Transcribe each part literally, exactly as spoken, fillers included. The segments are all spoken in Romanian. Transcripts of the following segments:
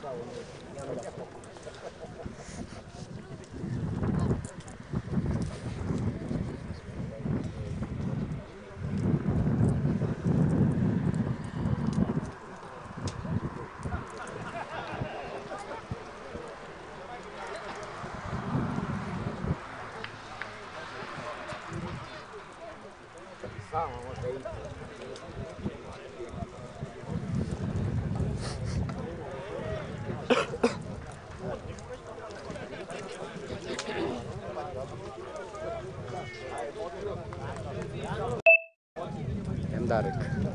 Darek.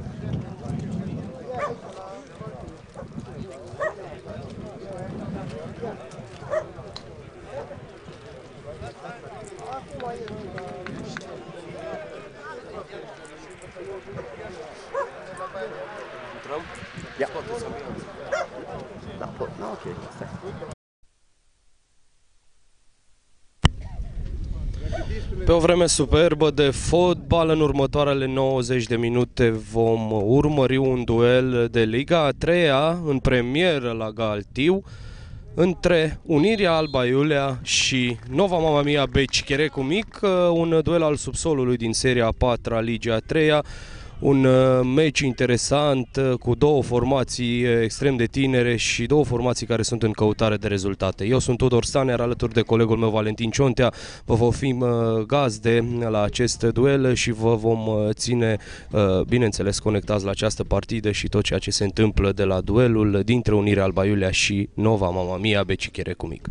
Intrăm? Ia. Scoateți ambianța. Da, pot. No, ok, stai. Pe o vreme superbă de fotbal, în următoarele nouăzeci de minute vom urmări un duel de Liga a treia în premieră la Galtiu între Unirea Alba Iulia și Nova Mama Mia Beci Cherecu Mic, un duel al subsolului din seria a patra, Liga a treia. Un meci interesant cu două formații extrem de tinere și două formații care sunt în căutare de rezultate. Eu sunt Tudor Stan, iar alături de colegul meu Valentin Ciontea vă vom fi gazde la acest duel și vă vom ține, bineînțeles, conectați la această partidă și tot ceea ce se întâmplă de la duelul dintre Unirea Alba Iulia și Nova Mama Mia Beci Cherecu Mic.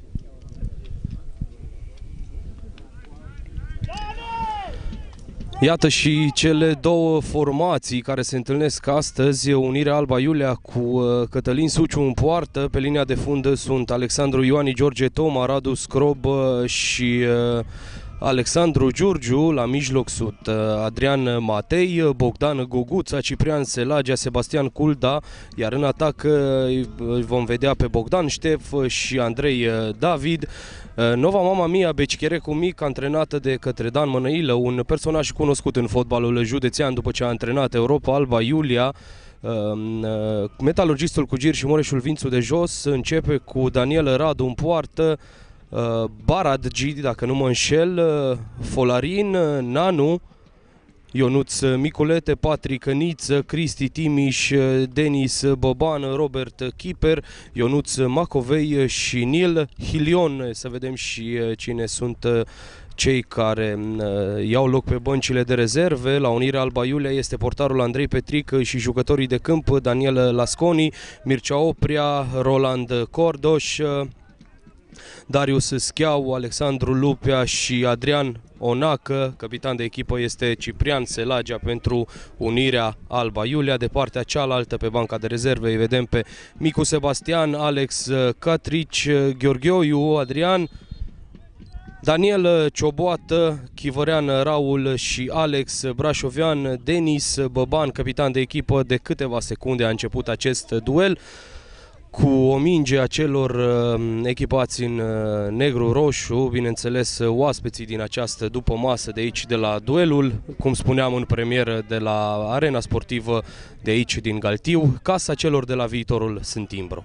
Iată și cele două formații care se întâlnesc astăzi. Unirea Alba Iulia cu Cătălin Suciu în poartă. Pe linia de fundă sunt Alexandru Ioani, George Toma, Radu Scrob și Alexandru Giurgiu. La mijloc sunt Adrian Matei, Bogdan Guguța, Ciprian Selagea, Sebastian Culda, iar în atac îl vom vedea pe Bogdan Ștef și Andrei David. Nova Mama Mia Beci Cherecu Mic, antrenată de către Dan Mănăilă, un personaj cunoscut în fotbalul județean după ce a antrenat Europa Alba Iulia. Metalurgistul Cugir și Mureșul Vințu de Jos începe cu Daniel Radu în poartă, Barad Gidi, dacă nu mă înșel, Folarin, Nanu, Ionuț Miculete, Patrick Niță, Cristi Timiș, Denis Boban, Robert Chiper, Ionuț Macovei și Nil Hilion. Să vedem și cine sunt cei care iau loc pe băncile de rezerve. La Unirea Alba Iulia este portarul Andrei Petric și jucătorii de câmp Daniel Lasconi, Mircea Oprea, Roland Cordoș, Darius Schiau, Alexandru Lupea și Adrian Onacă. Capitan de echipă este Ciprian Selagea pentru Unirea Alba Iulia. De partea cealaltă, pe banca de rezerve, îi vedem pe Micu Sebastian, Alex Catrici, Gheorgheoiu Adrian, Daniel Cioboată, Chivărean Raul și Alex Brașovean. Denis Băban, capitan de echipă. De câteva secunde a început acest duel cu o minge a celor uh, echipați în uh, negru-roșu, bineînțeles oaspeții din această după masă de aici de la duelul, cum spuneam în premieră, de la arena sportivă de aici din Galtiu, casa celor de la Viitorul Sântimbro.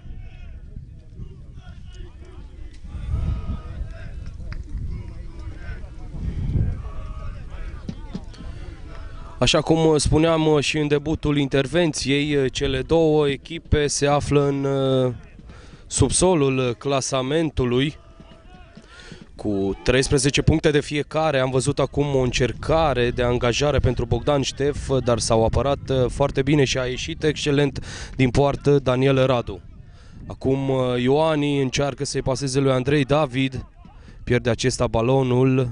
Așa cum spuneam și în debutul intervenției, cele două echipe se află în subsolul clasamentului cu treisprezece puncte de fiecare. Am văzut acum o încercare de angajare pentru Bogdan Ștef, dar s-au apărat foarte bine și a ieșit excelent din poartă Daniel Radu. Acum Ioani încearcă să-i paseze lui Andrei David, pierde acesta balonul.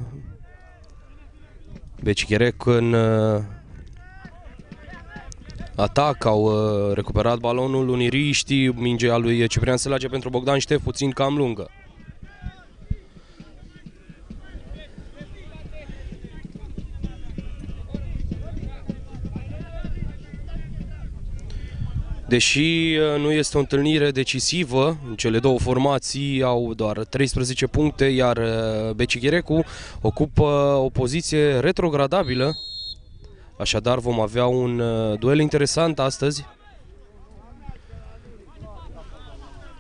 Beci Cherecu în atac, au recuperat balonul uniriștii, mingea lui Ciprian Selagea pentru Bogdan Ștef, puțin cam lungă. Deși nu este o întâlnire decisivă, cele două formații au doar treisprezece puncte, iar Beci Cherecu ocupă o poziție retrogradabilă. Așadar vom avea un duel interesant astăzi.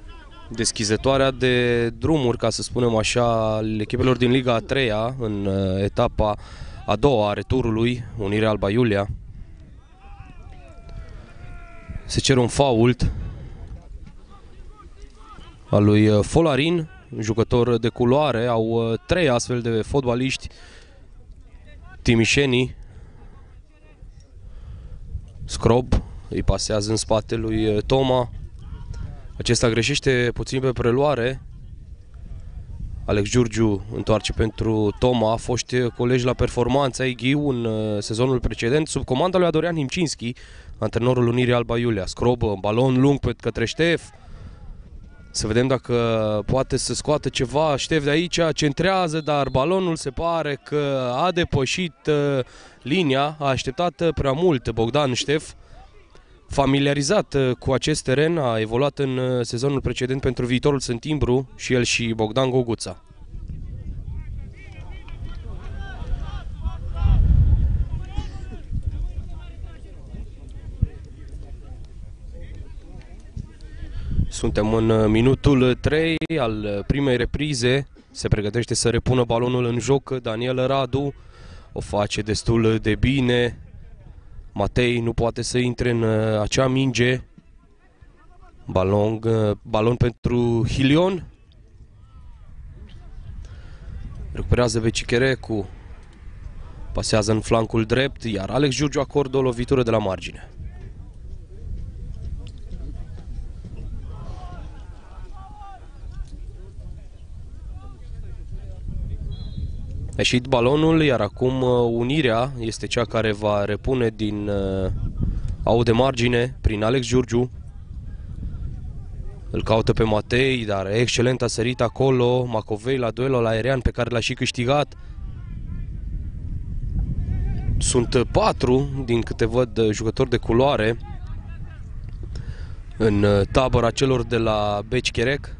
deschizătoarea de drumuri, ca să spunem așa, al echipelor din Liga a treia în etapa a doua a returului, Unirea Alba Iulia. Se cere un fault al lui Folarin, jucător de culoare. Au trei astfel de fotbaliști timișenii. Scrob îi pasează în spate lui Toma. Acesta greșește puțin pe preluare. Alex Giurgiu întoarce pentru Toma, foști colegi la Performanța Ighiu în sezonul precedent, sub comanda lui Adorian Himcinski, antrenorul Unirii Alba Iulia. Scrob, balon lung pe către Ștef. Să vedem dacă poate să scoată ceva Ștef de aici, centrează, dar balonul se pare că a depășit linia, a așteptat prea mult Bogdan Ștef. Familiarizat cu acest teren, a evoluat în sezonul precedent pentru Viitorul Sântimbru și el și Bogdan Goguța. Suntem în minutul trei al primei reprize. Se pregătește să repună balonul în joc Daniel Radu. O face destul de bine. Matei nu poate să intre în acea minge. Balon, balon pentru Hilion. Recuperează Vecicherecu. Pasează în flancul drept, iar Alex Giurgiu acordă o lovitură de la margine. A ieșit balonul, iar acum Unirea este cea care va repune din uh, au de margine prin Alex Giurgiu. Îl caută pe Matei, dar excelent a sărit acolo Macovei la duelul aerian pe care l-a și câștigat. Sunt patru, din câte văd, jucători de culoare în tabăra celor de la Beci-Cherec.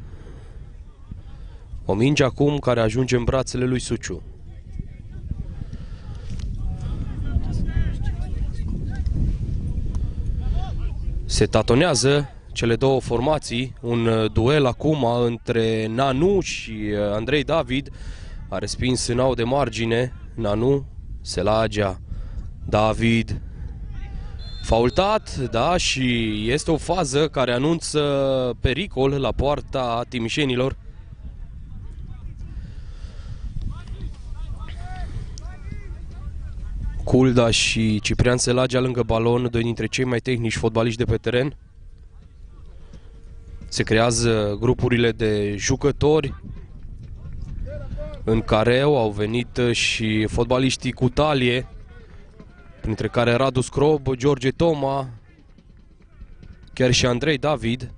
O minge acum care ajunge în brațele lui Suciu. Se tatonează cele două formații, un duel acum între Nanu și Andrei David. A respins în au de margine Nanu, Selagea, David. Faultat, da, și este o fază care anunță pericol la poarta timișenilor. Culda și Ciprian Selagea lângă balon, doi dintre cei mai tehnici fotbaliști de pe teren. Se creează grupurile de jucători în care au venit și fotbaliștii cu talie, printre care Radu Scrob, George Toma, chiar și Andrei David.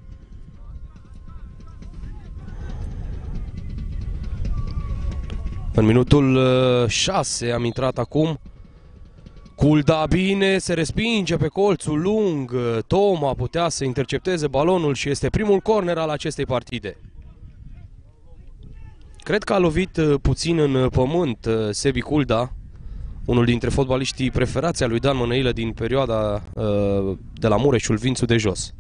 În minutul șase am intrat acum. Culda bine, se respinge pe colțul lung. Toma putea să intercepteze balonul și este primul corner al acestei partide. Cred că a lovit puțin în pământ Sebi Culda, unul dintre fotbaliștii preferați a lui Dan Mănăilă din perioada de la Mureșul Vințu de Jos.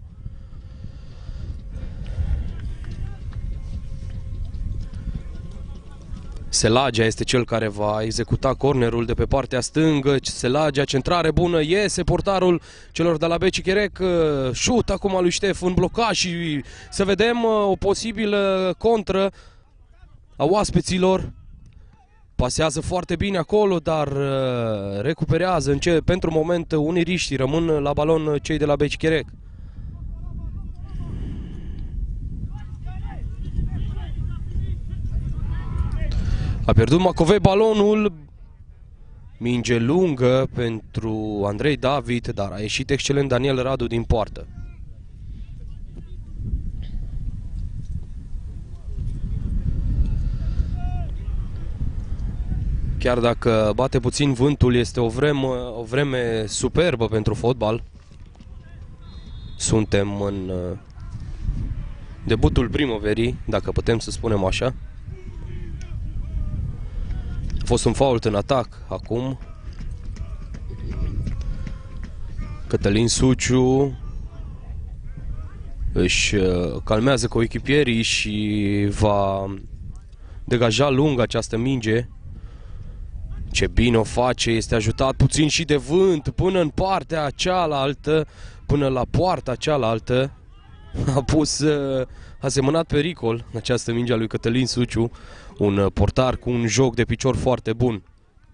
Selagea este cel care va executa cornerul de pe partea stângă. Selagea, centrare bună, iese portarul celor de la Beci-Cherec. Șut acum lui Ștef în blocaj și să vedem o posibilă contră a oaspeților. Pasează foarte bine acolo, dar recuperează în ce, pentru moment uniriștii, rămân la balon cei de la Beci-Cherec. A pierdut Macovei balonul. Minge lungă pentru Andrei David, dar a ieșit excelent Daniel Radu din poartă. Chiar dacă bate puțin vântul, este o vreme, o vreme superbă pentru fotbal. Suntem în debutul primăverii, dacă putem să spunem așa. A fost un fault în atac acum. Cătălin Suciu își calmează coechipierii și va degaja lung această minge. Ce bine o face, este ajutat puțin și de vânt până în partea cealaltă, până la poarta cealaltă. A pus, a semănat pericol această minge a lui Cătălin Suciu, un portar cu un joc de picior foarte bun.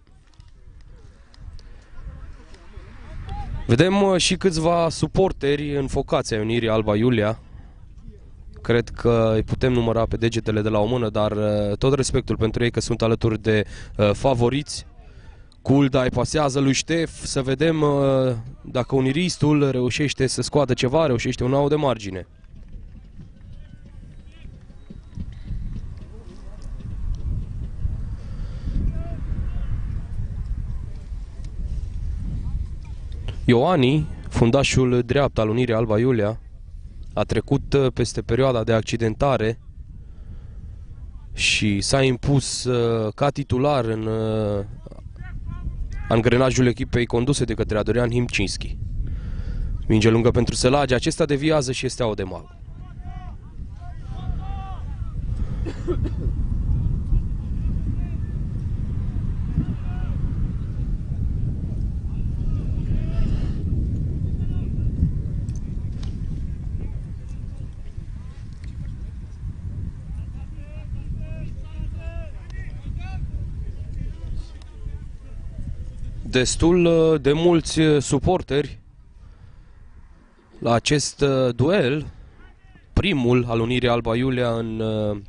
Vedem și câțiva suporteri înfocați ai Unirii Alba Iulia. Cred că îi putem număra pe degetele de la o mână, dar tot respectul pentru ei că sunt alături de uh, favoriți. Culda îi pasează lui Ștef, să vedem uh, dacă uniristul reușește să scoată ceva, reușește un out de margine. Ioani, fundașul drept al Unirii Alba Iulia, a trecut peste perioada de accidentare și s-a impus uh, ca titular în uh, angrenajul echipei conduse de către Adrian Himcinski. Minge lungă pentru Sălage, acesta deviază și este out de mag. Destul de mulți suporteri la acest duel, primul al Unirii Alba Iulia în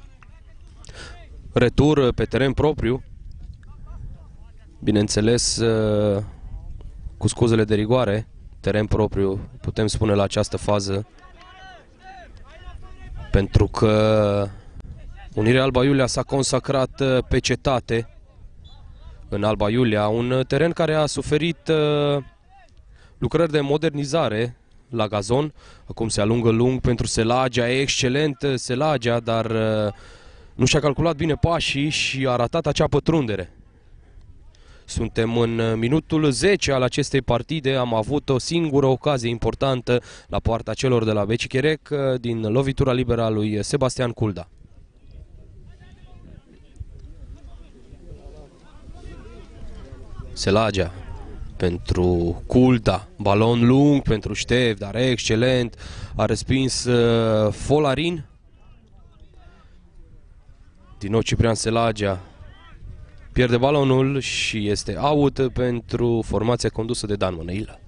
retur pe teren propriu, bineînțeles cu scuzele de rigoare, teren propriu putem spune la această fază, pentru că Unirea Alba Iulia s-a consacrat pe cetate în Alba Iulia, un teren care a suferit uh, lucrări de modernizare la gazon. Acum se alungă lung pentru Selagea, e excelent Selagea, dar uh, nu și-a calculat bine pașii și a ratat acea pătrundere. Suntem în minutul zece al acestei partide, am avut o singură ocazie importantă la poarta celor de la Becicherec din lovitura liberă a lui Sebastian Culda. Selagea pentru Culda, balon lung pentru Ștef, dar excelent, a respins uh, Folarin. Din nou Ciprian Selagea pierde balonul și este out pentru formația condusă de Dan Mănăilă.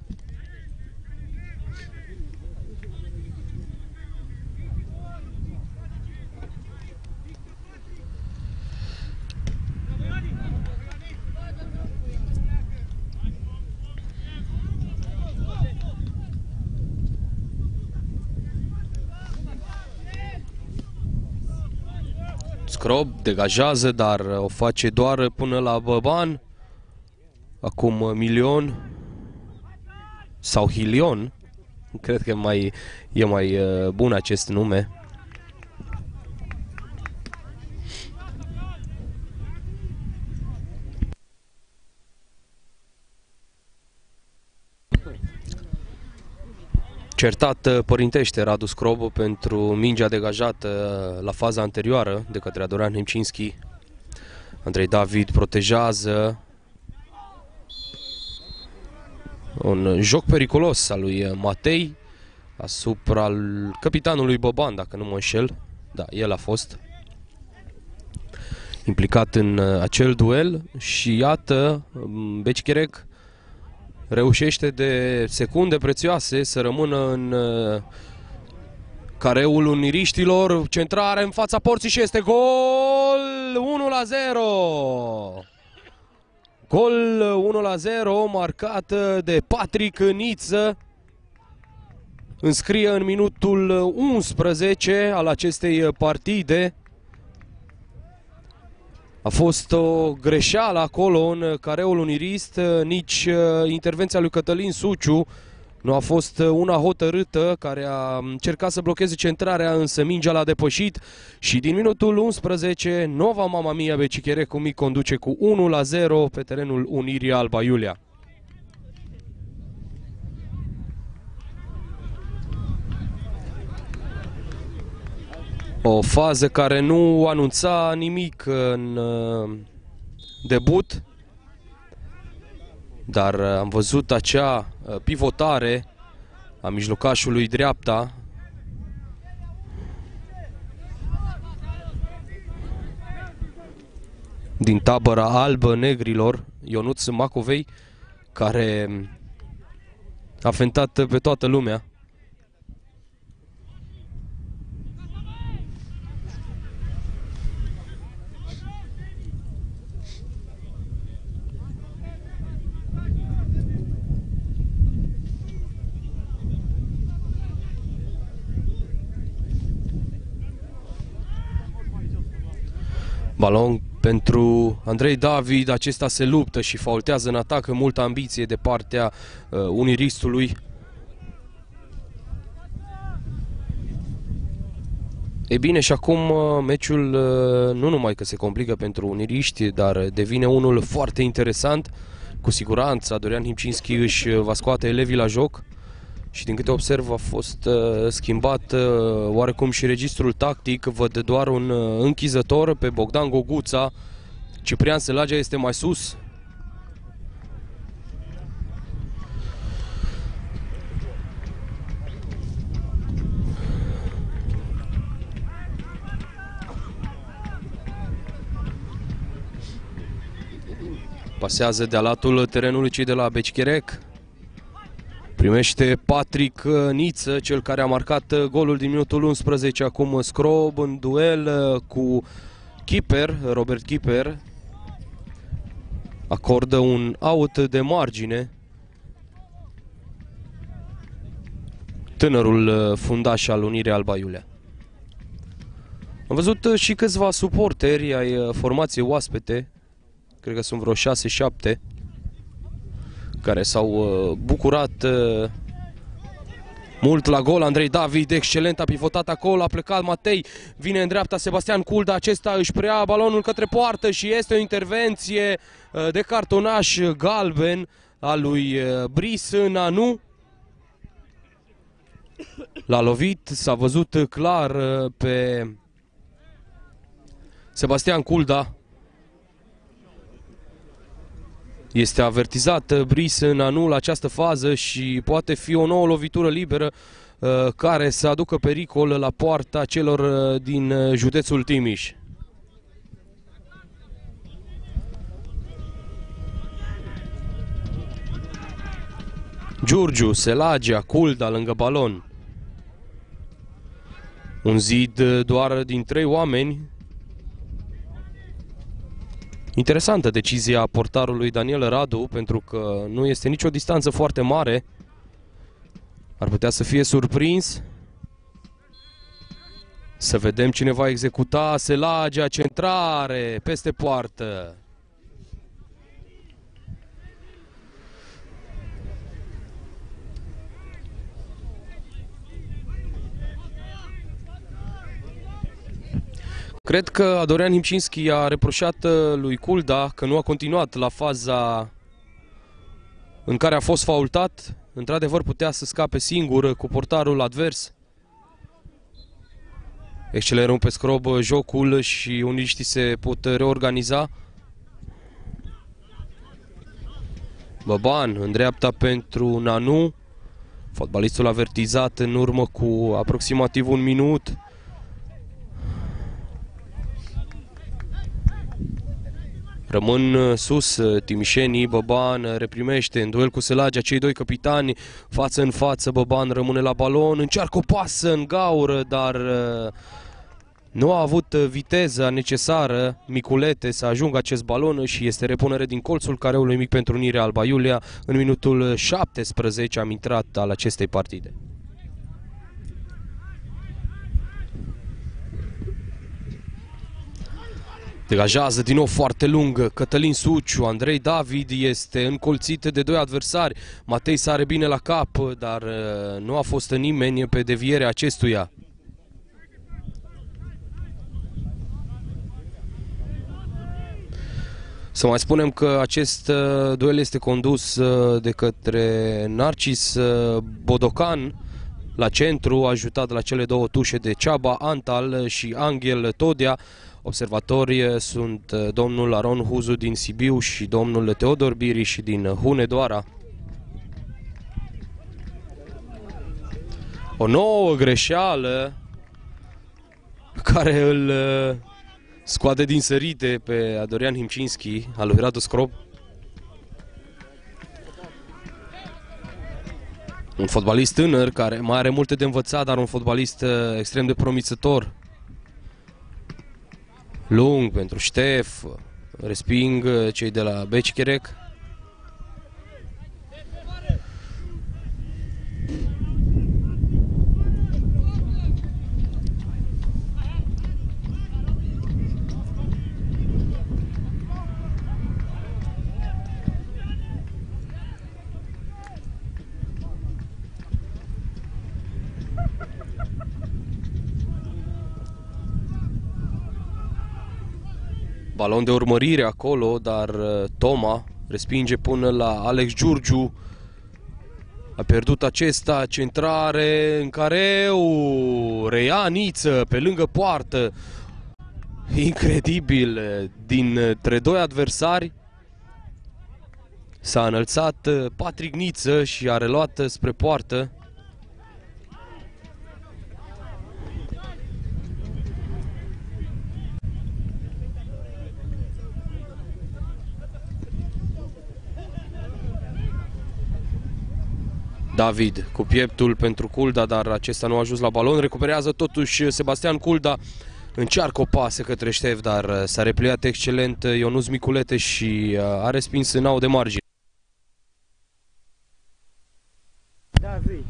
Scrob degajează, dar o face doar până la Băban. Acum Milion sau Hilion, cred că mai, e mai bun acest nume. Certat părintește Radu Scrob pentru mingea degajată la faza anterioară de către Adrian Himcinski. Andrei David protejează. Un joc periculos al lui Matei asupra capitanului Băban, dacă nu mă înșel. Da, el a fost implicat în acel duel și iată, Becicherec reușește de secunde prețioase să rămână în uh, careul uniriștilor. Centrare în fața porții și este gol! unu la zero! Gol unu la zero marcat de Patrick Niță. Înscrie în minutul unsprezece al acestei partide. A fost o greșeală acolo în careul unirist, nici intervenția lui Cătălin Suciu nu a fost una hotărâtă, care a încercat să blocheze centrarea, însă mingea l-a depășit și din minutul unsprezece Nova Mama Mia Becicherec cu mic conduce cu unu la zero pe terenul Unirii Alba Iulia. O fază care nu anunța nimic în debut, dar am văzut acea pivotare a mijlocașului dreapta. Din tabăra albă negrilor, Ionuț Macovei, care a fentat pe toată lumea. Balon pentru Andrei David, acesta se luptă și faultează în atac, în multă ambiție de partea uh, uniristului. E bine, și acum uh, meciul uh, nu numai că se complică pentru uniriști, dar devine unul foarte interesant. Cu siguranță Dorian Himcinski își va scoate elevii la joc și din câte observ a fost uh, schimbat uh, oarecum și registrul tactic. Văd doar un uh, închizător pe Bogdan Goguța. Ciprian Sălagea este mai sus. Pasează de-a latul terenului cei de la Becicherec. Primește Patrick Niță, cel care a marcat golul din minutul unsprezece. Acum Scrob în duel cu Kiper, Robert Kiper. Acordă un out de margine. Tânărul fundaș al Unirii Alba Iulia. Am văzut și câțiva suporteri ai formației oaspete. Cred că sunt vreo șase șapte care s-au bucurat mult la gol. Andrei David, excelent, a pivotat acolo, a plecat Matei, vine în dreapta Sebastian Culda, acesta își preia balonul către poartă și este o intervenție de cartonaș galben a lui Brice Nanu. L-a lovit, s-a văzut clar pe Sebastian Culda. Este avertizat Brice Nanu la această fază și poate fi o nouă lovitură liberă uh, care să aducă pericol la poarta celor uh, din uh, județul Timiș. Giurgiu, Selagea, Culda lângă balon. Un zid doar din trei oameni. Interesantă decizia portarului Daniel Radu, pentru că nu este nicio distanță foarte mare. Ar putea să fie surprins. Să vedem cine va executa. Selagea, centrare peste poartă. Cred că Dorian Himcinski a reproșat lui Culda că nu a continuat la faza în care a fost faultat. Într-adevăr putea să scape singur cu portarul advers. Excelerăm pe scrob jocul și uniștii se pot reorganiza. Băban în dreapta pentru Nanu. Fotbalistul avertizat în urmă cu aproximativ un minut. Rămân sus timișenii, Băban reprimește în duel cu Selagea, cei doi capitani față în față, Băban rămâne la balon, încearcă o pasă în gaură, dar nu a avut viteza necesară Miculete să ajungă acest balon și este repunere din colțul careului mic pentru Unirea Alba Iulia. În minutul șaptesprezece am intrat al acestei partide. Degajează din nou foarte lungă Cătălin Suciu, Andrei David este încolțit de doi adversari. Matei sare bine la cap, dar nu a fost nimeni pe devierea acestuia. Să mai spunem că acest duel este condus de către Narcis Bodocan, la centru, ajutat la cele două tușe de Ceaba Antal și Angel Todia. Observatori sunt domnul Aron Huzu din Sibiu și domnul Teodor Biriș din Hunedoara. O nouă greșeală care îl scoate din sărite pe Adorian Himcinski, al lui Radu Scrob. Un fotbalist tânăr care mai are multe de învățat, dar un fotbalist extrem de promițător. Lung pentru Ștef, resping cei de la Becicherec. Balon de urmărire acolo, dar Toma respinge până la Alex Giurgiu. A pierdut acesta, centrare în careu, reia Niță pe lângă poartă. Incredibil, dintre doi adversari s-a înălțat Patrick Niță și a reluat spre poartă. David cu pieptul pentru Culda, dar acesta nu a ajuns la balon. Recuperează totuși Sebastian Culda. Încearcă o pasă către Ștef, dar s-a repliat excelent Ionuț Miculete și a respins în au de margine. David.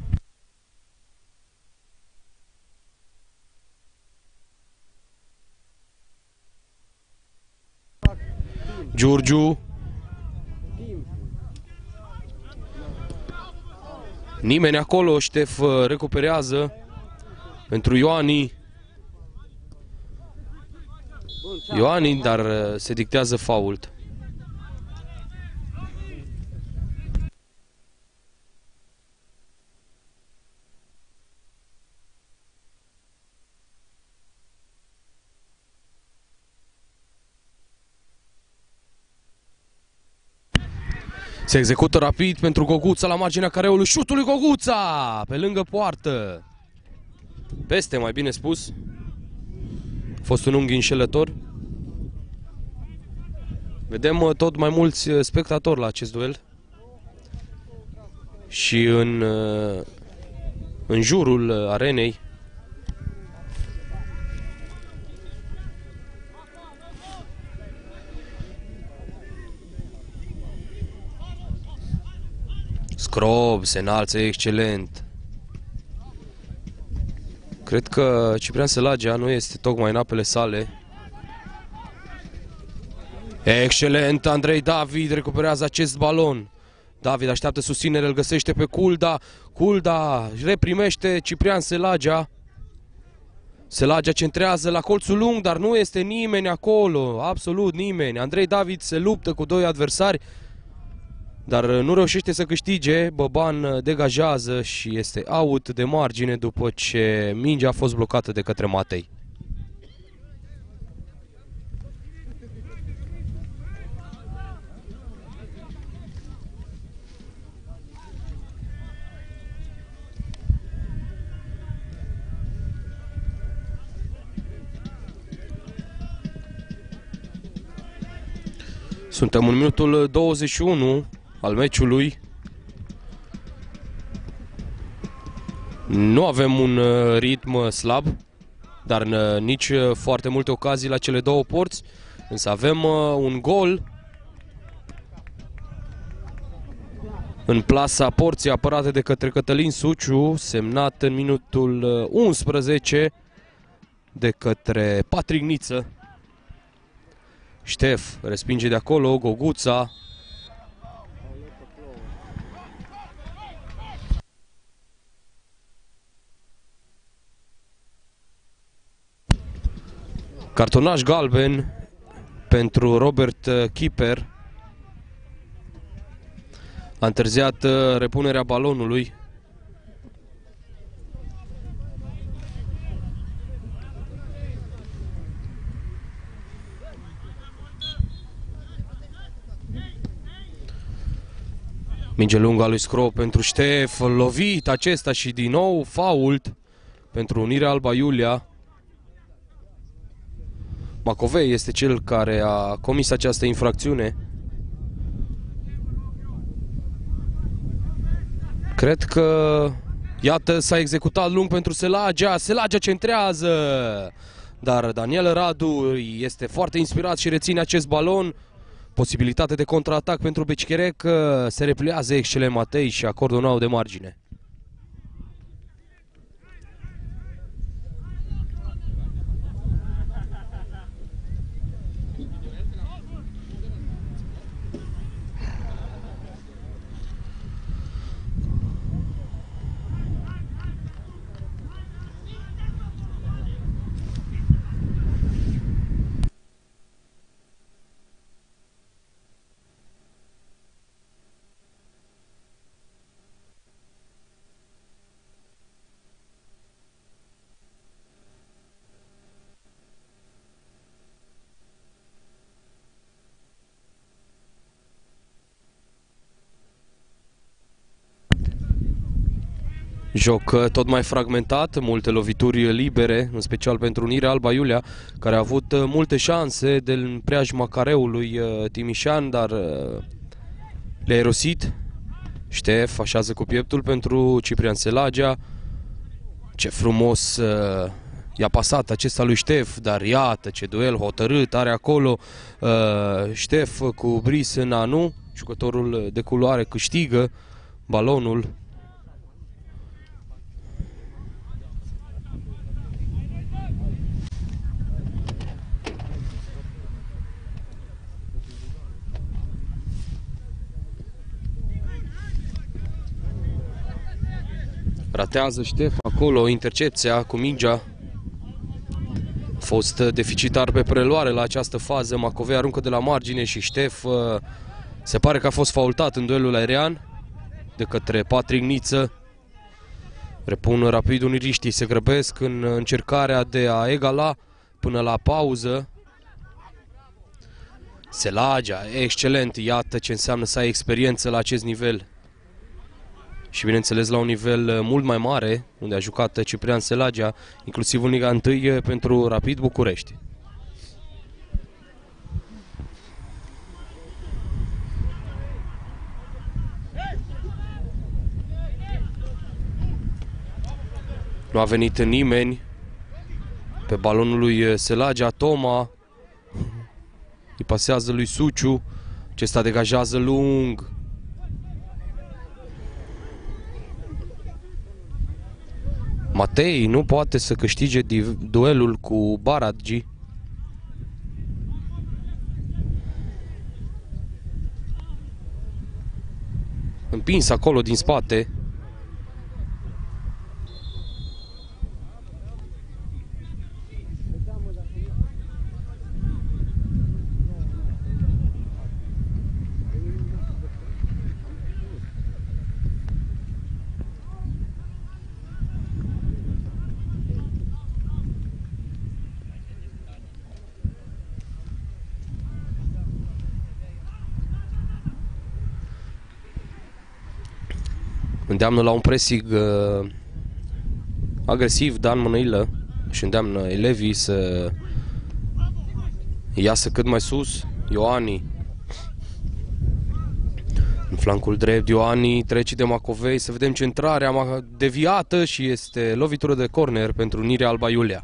Giurgiu. Nimeni acolo, Ștef recuperează pentru Ioani. Ioani, dar se dictează fault. Se execută rapid pentru Goguța la marginea careului. Șutul lui Goguța pe lângă poartă. Peste, mai bine spus. A fost un unghi înșelător. Vedem tot mai mulți spectatori la acest duel. Și în, în jurul arenei. Scrob se înalță excelent. Cred că Ciprian Sălagea nu este tocmai în apele sale. Excelent, Andrei David recuperează acest balon. David așteaptă susținere, îl găsește pe Culda. Culda reprimește Ciprian Sălagea. Sălagea centrează la colțul lung, dar nu este nimeni acolo, absolut nimeni. Andrei David se luptă cu doi adversari, dar nu reușește să câștige. Băban degajează și este out de margine după ce mingea a fost blocată de către Matei. Suntem în minutul douăzeci și unu al meciului. Nu avem un ritm slab, dar nici foarte multe ocazii la cele două porți. Însă avem un gol în plasa porții apărate de către Cătălin Suciu, semnat în minutul unsprezece de către Patrick Niță. Ștef respinge de acolo, Goguța. Cartonaj galben pentru Robert Kiper. A întârziat repunerea balonului. Minge lungă a lui Scro pentru Ștef, lovit acesta și din nou fault pentru Unirea Alba Iulia. Macovei este cel care a comis această infracțiune. Cred că, iată, s-a executat lung pentru Selagea. Selagea centrează, dar Daniel Radu este foarte inspirat și reține acest balon. Posibilitate de contraatac pentru Becicherec, se repliază excelent Matei și acordă un out de margine. Joc tot mai fragmentat, multe lovituri libere, în special pentru Unirea Alba Iulia, care a avut multe șanse de preajma careului timișean, dar le-a erosit. Ștef așează cu pieptul pentru Ciprian Selagea. Ce frumos i-a pasat acesta lui Ștef, dar iată ce duel hotărât are acolo Ștef cu Brice Nanu. Jucătorul de culoare câștigă balonul. Ratează Ștef acolo intercepția cu mingea. A fost deficitar pe preluare la această fază. Macovei aruncă de la margine și Ștef se pare că a fost faultat în duelul aerian de către Patrick Niță. Repun rapid uniriștii, se grăbesc în încercarea de a egala până la pauză. Selagea, excelent, iată ce înseamnă să ai experiență la acest nivel. Și bineînțeles la un nivel mult mai mare, unde a jucat Ciprian Selagea, inclusiv în Liga unu pentru Rapid București. Nu a venit nimeni pe balonul lui Selagea. Toma îi pasează lui Suciu, acesta degajează lung. Matei nu poate să câștige duelul cu Baradji. Împins acolo din spate. Îndeamnă la un pressing uh, agresiv Dan Mănăilă și îndeamnă elevii să iasă cât mai sus. Ioani în flancul drept, Ioani trece de Macovei, să vedem centrarea deviată și este lovitură de corner pentru Unirea Alba Iulia.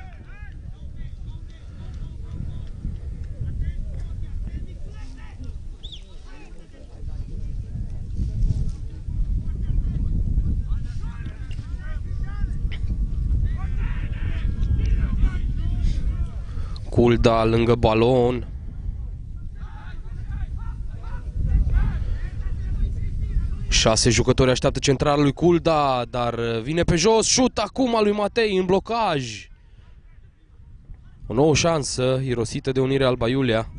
Culda lângă balon. Șase jucători așteaptă centrala lui Culda, dar vine pe jos. Șut acum al lui Matei în blocaj. O nouă șansă irosită de Unirea Alba Iulia.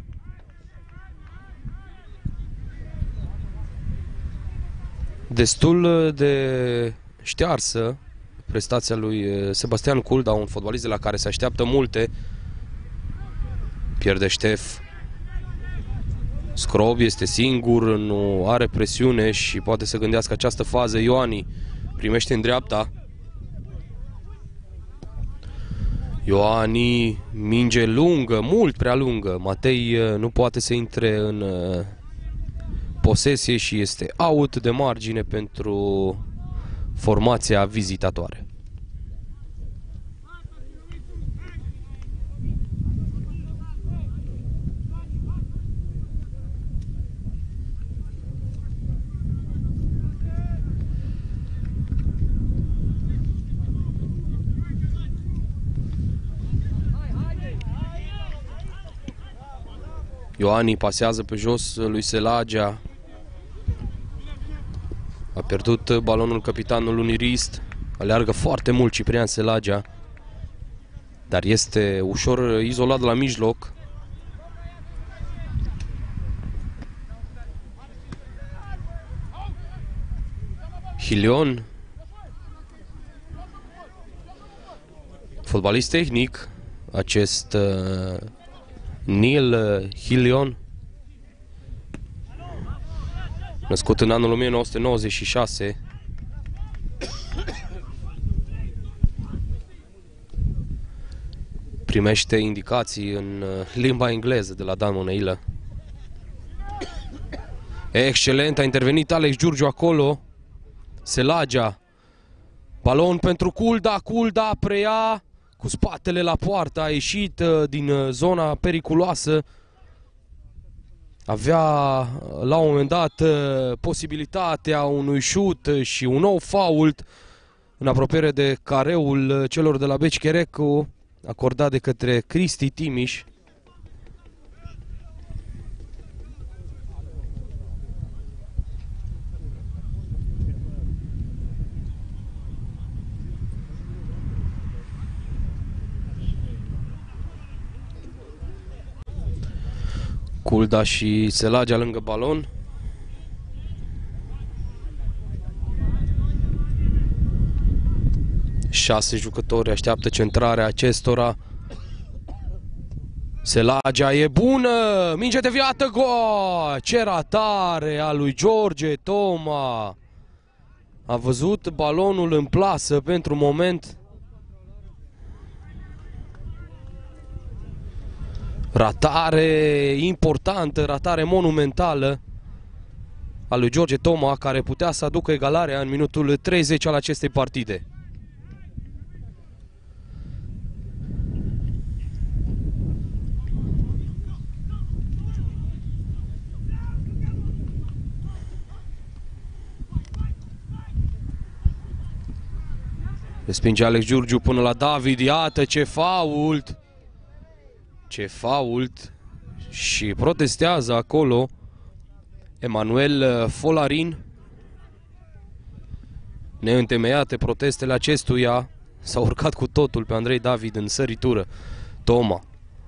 Destul de ștearsă prestația lui Sebastian Culda, un fotbalist de la care se așteaptă multe. Pierde Ștef. Scrob este singur, nu are presiune și poate să gândească această fază. Ioani primește în dreapta. Ioani, minge lungă, mult prea lungă. Matei nu poate să intre în posesie și este out de margine pentru formația vizitatoare. Ioani pasează pe jos lui Selagea. A pierdut balonul capitanul Unirist. Aleargă foarte mult Ciprian Selagea, dar este ușor izolat la mijloc. Hilion, fotbalist tehnic, acest uh, Neil Hilion, născut în anul o mie nouă sute nouăzeci și șase. Primește indicații în limba engleză de la Dan Moneilă. Excelent, a intervenit Alex Giurgiu acolo. Selagea, balon pentru Kulda, Kulda preia cu spatele la poartă, a ieșit din zona periculoasă. Avea la un moment dat posibilitatea unui șut și un nou fault în apropiere de careul celor de la Beci-Cherecu, acordat de către Cristi Timiș. Kulda și Selagea lângă balon. Șase jucători așteaptă centrarea acestora. Selagea e bună! Minge deviată, gol! Ce ratare a lui George Toma! A văzut balonul în plasă pentru moment. Ratare importantă, ratare monumentală a lui George Toma, care putea să aducă egalarea în minutul treizeci al acestei partide. Respinge Alex Giurgiu până la David. Iată ce fault! Ce fault! Și protestează acolo Emanuel Folarin. Neîntemeiate protestele acestuia. S-a urcat cu totul pe Andrei David în săritură. Toma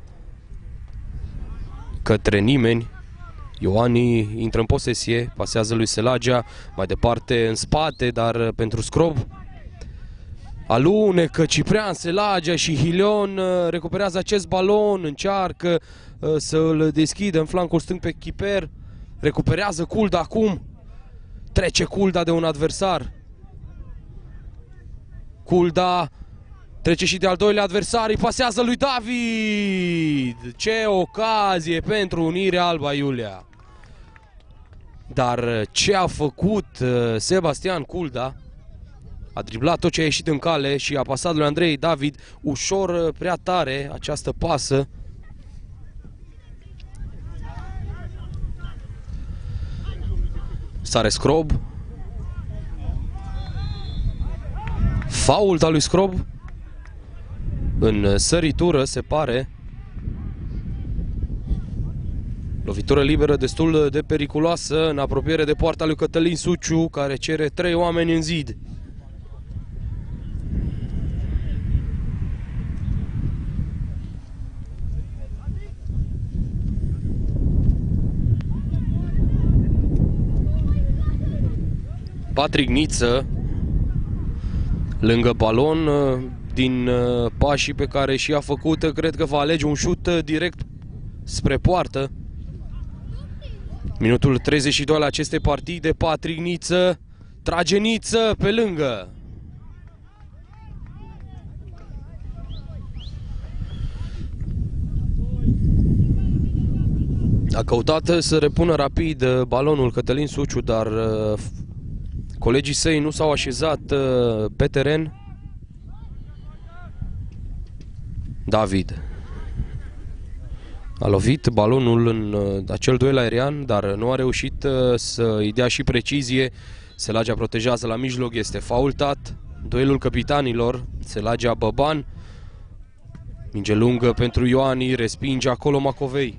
către nimeni. Ioani intră în posesie, pasează lui Selagea mai departe în spate, dar pentru Scrob. Alunecă Ciprian Selagea și Hilion recuperează acest balon, încearcă să îl deschidă în flancul stâng pe Chiper. Recuperează Kulda acum. Trece Kulda de un adversar. Kulda trece și de al doilea adversar, îi pasează lui David. Ce ocazie pentru Unirea Alba Iulia. Dar ce a făcut Sebastian Kulda? A driblat tot ce a ieșit în cale și a pasat lui Andrei David ușor prea tare această pasă. Sare Scrob. Fault al lui Scrob în săritură, se pare. Lovitură liberă destul de periculoasă în apropiere de poarta lui Cătălin Suciu, care cere trei oameni în zid. Patrick Niță lângă balon, din pașii pe care și-a făcut, cred că va alege un șut direct spre poartă. Minutul treizeci și doi la aceste partide, Patrick Niță trage Niță pe lângă. A căutat să repună rapid balonul Cătălin Suciu, dar colegii săi nu s-au așezat pe teren. David a lovit balonul în acel duel aerian, dar nu a reușit să îi dea și precizie. Selagea protejează la mijloc, este faultat. Duelul capitanilor, Selagea Băban. Minge lungă pentru Ioani, respinge acolo Macovei.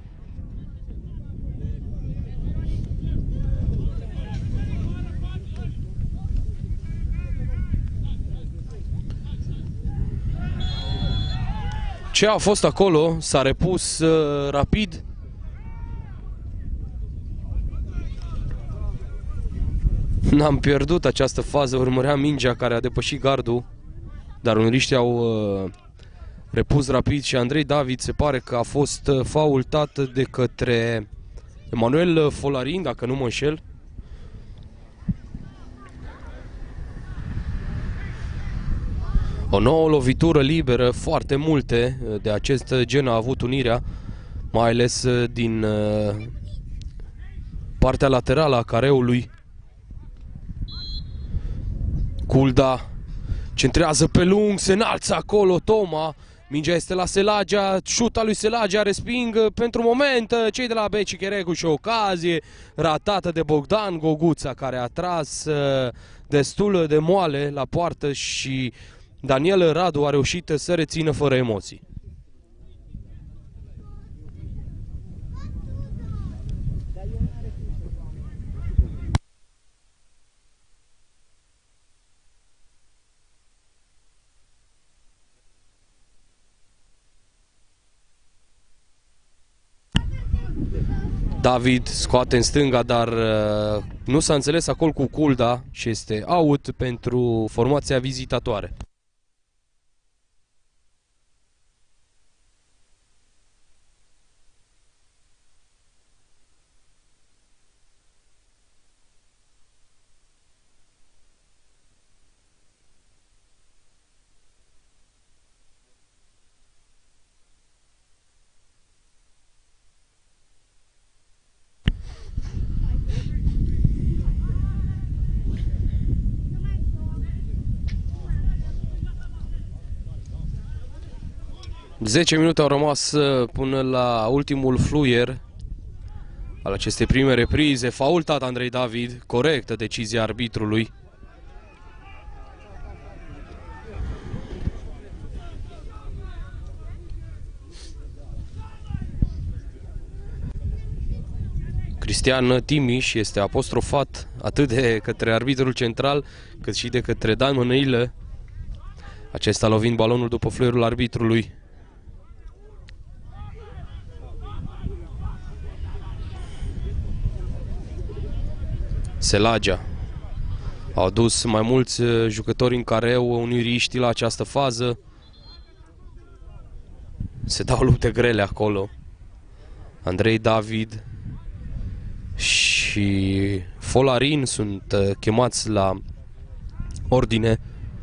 Ce a fost acolo? S-a repus uh, rapid. N-am pierdut această fază, urmărea mingea care a depășit gardul, dar unoriștii au uh, repus rapid și Andrei David se pare că a fost uh, faultat de către Emanuel Folarin, dacă nu mă înșel. O nouă lovitură liberă, foarte multe de acest gen a avut Unirea, mai ales din partea laterală a careului. Culda centrează pe lung, se înalță acolo Toma, mingea este la Selagea, șuta lui Selagea, resping pentru moment cei de la B C H R cu și o ocazie ratată de Bogdan Goguța, care a tras destul de moale la poartă și Daniel Radu a reușit să rețină fără emoții. David scoate în stânga, dar uh, nu s-a înțeles acolo cu Culda și este out pentru formația vizitatoare. zece minute au rămas până la ultimul fluier al acestei prime reprize. Faultat Andrei David, corectă decizia arbitrului. Cristian Timiș este apostrofat atât de către arbitrul central cât și de către Dan Mănăilă, acesta lovind balonul după fluierul arbitrului. Selagea au adus mai mulți jucători în careu uniriștii la această fază. Se dau lupte grele acolo. Andrei David și Folarin sunt chemați la ordine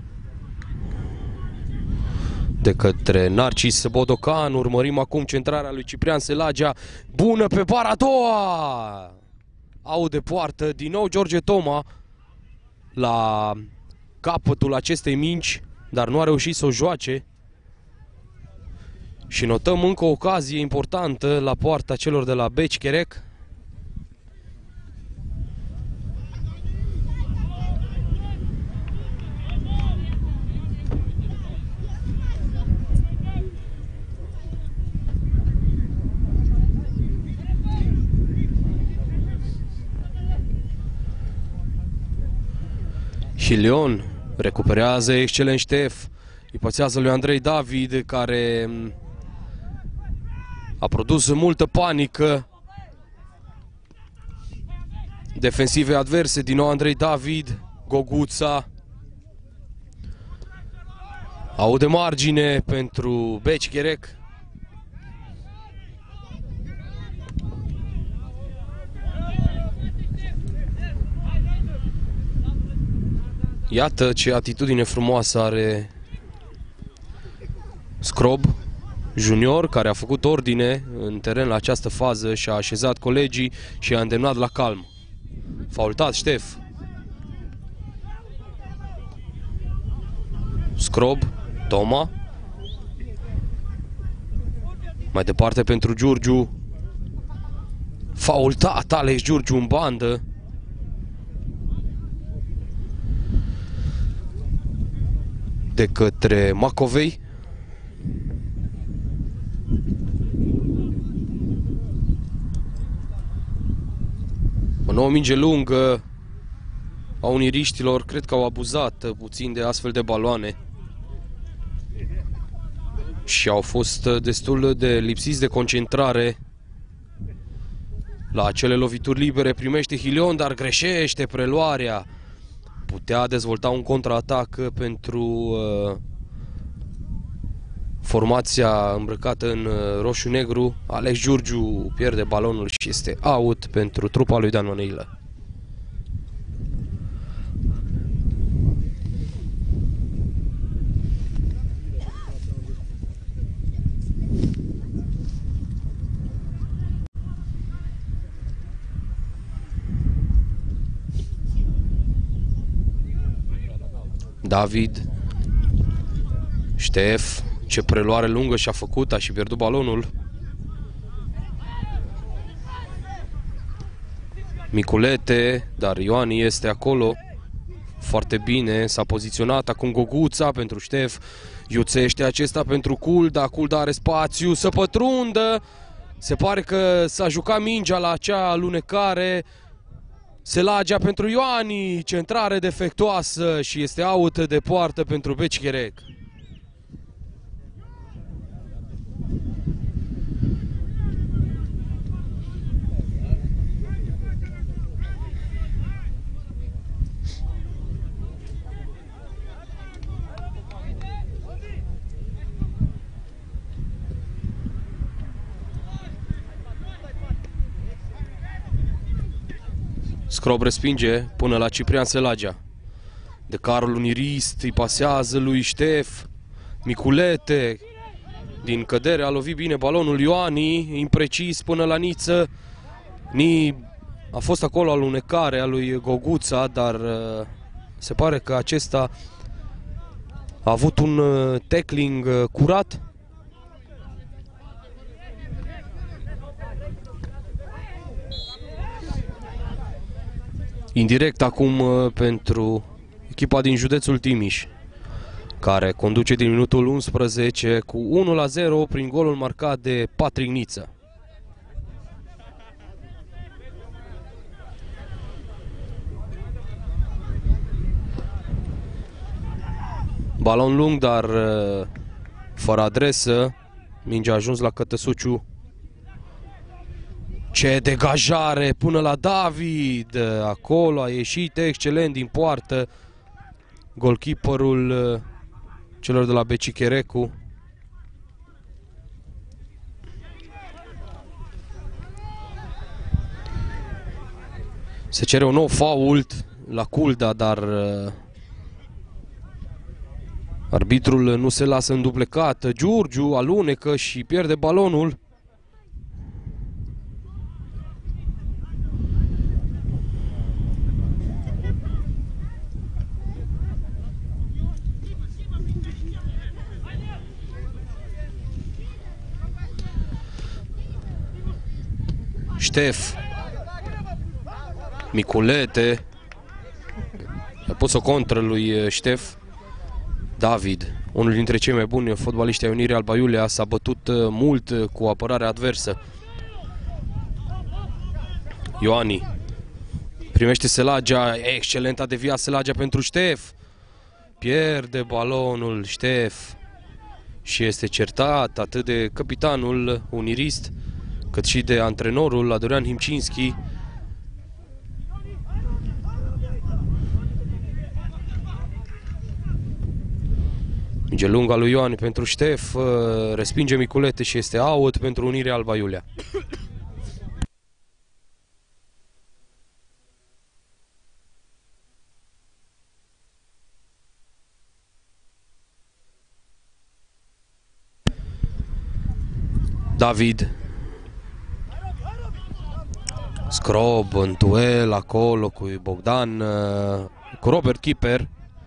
de către Narcis Bodocan. Urmărim acum centrarea lui Ciprian Selagea. Bună pe bara a doua! Au de poartă din nou George Toma la capătul acestei mingi, dar nu a reușit să o joace. Și notăm încă o ocazie importantă la poarta celor de la Beci-Cherec. Și Leon recuperează excelent Ștef, îi pățează lui Andrei David, care a produs multă panică. Defensive adverse, din nou Andrei David, Goguța. Au de margine pentru Beci-Cherec. Iată ce atitudine frumoasă are Scrob junior, care a făcut ordine în teren la această fază și a așezat colegii și a îndemnat la calm. Faultat Ștef. Scrob, Toma. Mai departe pentru Giurgiu. Faultat Alex Giurgiu în bandă. De către Macovei. O nouă minge lungă a uniriștilor. Cred că au abuzat puțin de astfel de baloane și au fost destul de lipsiți de concentrare la acele lovituri libere. Primește Hilion, dar greșește preluarea. Putea dezvolta un contraatac pentru uh, formația îmbrăcată în uh, roșu-negru. Alex Giurgiu pierde balonul și este out pentru trupa lui Dan Mănăilă. David, Ștef, ce preluare lungă și-a făcut, a și pierdut balonul. Miculete, dar Ioani este acolo. Foarte bine, s-a poziționat acum Goguța pentru Ștef. Iuțește acesta pentru Culda, Culda are spațiu să pătrundă. Se pare că s-a jucat mingea la acea alunecare. Selagea pentru Ioani, centrare defectuoasă și este out de poartă pentru Becicherec. Scrob respinge până la Ciprian Selagea. De Carol Unirist îi pasează lui Ștef. Miculete din cădere a lovit bine balonul. Ioani imprecis până la Niță. Ni a fost acolo alunecare a lui Goguța, dar uh, se pare că acesta a avut un uh, tackling uh, curat. Indirect acum pentru echipa din județul Timiș, care conduce din minutul unsprezece cu unu la zero prin golul marcat de Patrick Niță. Balon lung, dar fără adresă. Mingea a ajuns la Cătăsuciu. Ce degajare până la David! Acolo a ieșit excelent din poartă golkeeperul celor de la Becicherecu. Se cere un nou fault la Culda, dar arbitrul nu se lasă înduplecat. Giurgiu alunecă și pierde balonul. Ștef, Miculete, a pus o contră lui Ștef. David, unul dintre cei mai buni fotbaliști ai Unirii Alba Iulia, s-a bătut mult cu apărarea adversă. Ioani primește Selagea, excelent a deviat Selagea pentru Ștef. Pierde balonul Ștef și este certat atât de capitanul unirist, cât și de antrenorul Adrian Himcinski. Minge lungă lui Ioan pentru Ștef, respinge Miculete și este out pentru Unirea Alba Iulia. David. Scrob în duel acolo cu Bogdan, cu Robert Keeper.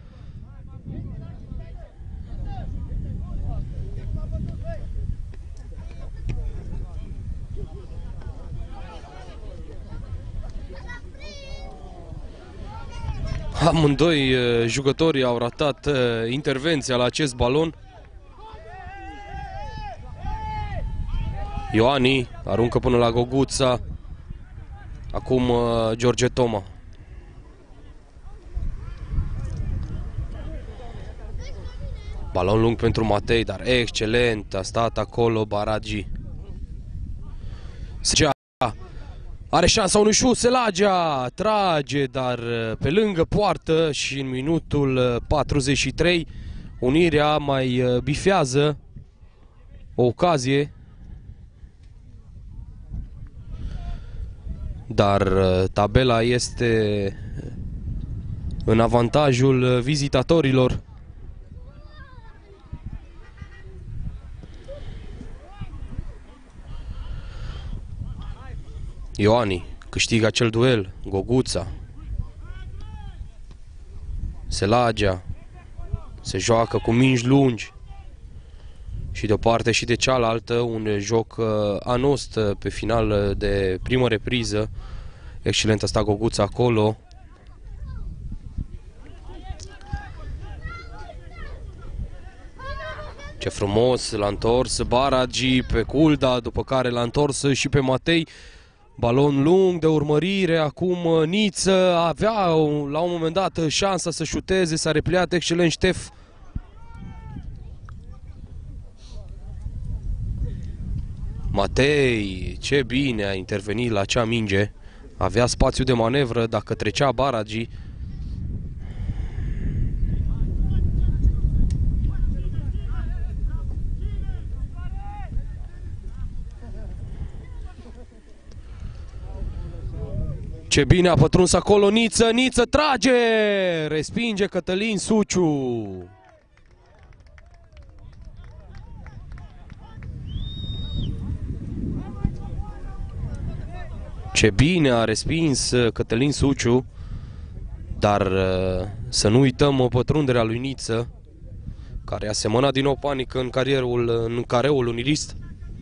Amândoi jucătorii au ratat intervenția la acest balon. Ioani aruncă până la Goguța. Acum George Toma. Balon lung pentru Matei, dar excelent a stat acolo Baragi. Are șansa unui șut, Selagea trage, dar pe lângă poartă și în minutul patruzeci și trei Unirea mai bifează o ocazie. Dar tabela este în avantajul vizitatorilor. Ioani câștigă acel duel. Goguța. Selagea se joacă cu mingi lungi. Și de o parte și de cealaltă un joc anost pe final de primă repriză. Excelent a stat Goguța acolo. Ce frumos l-a întors Baragi pe Culda, după care l-a întors și pe Matei. Balon lung de urmărire, acum Niță avea la un moment dat șansa să șuteze, s-a repliat excelent Ștef. Matei, ce bine a intervenit la acea minge. Avea spațiu de manevră dacă trecea Baragi. Ce bine a pătruns acolo Niță, Niță trage! Respinge Cătălin Suciu. Ce bine a respins Cătălin Suciu, dar să nu uităm pătrunderea lui Niță, care a semănat din nou panică în carierul, în careul unirist.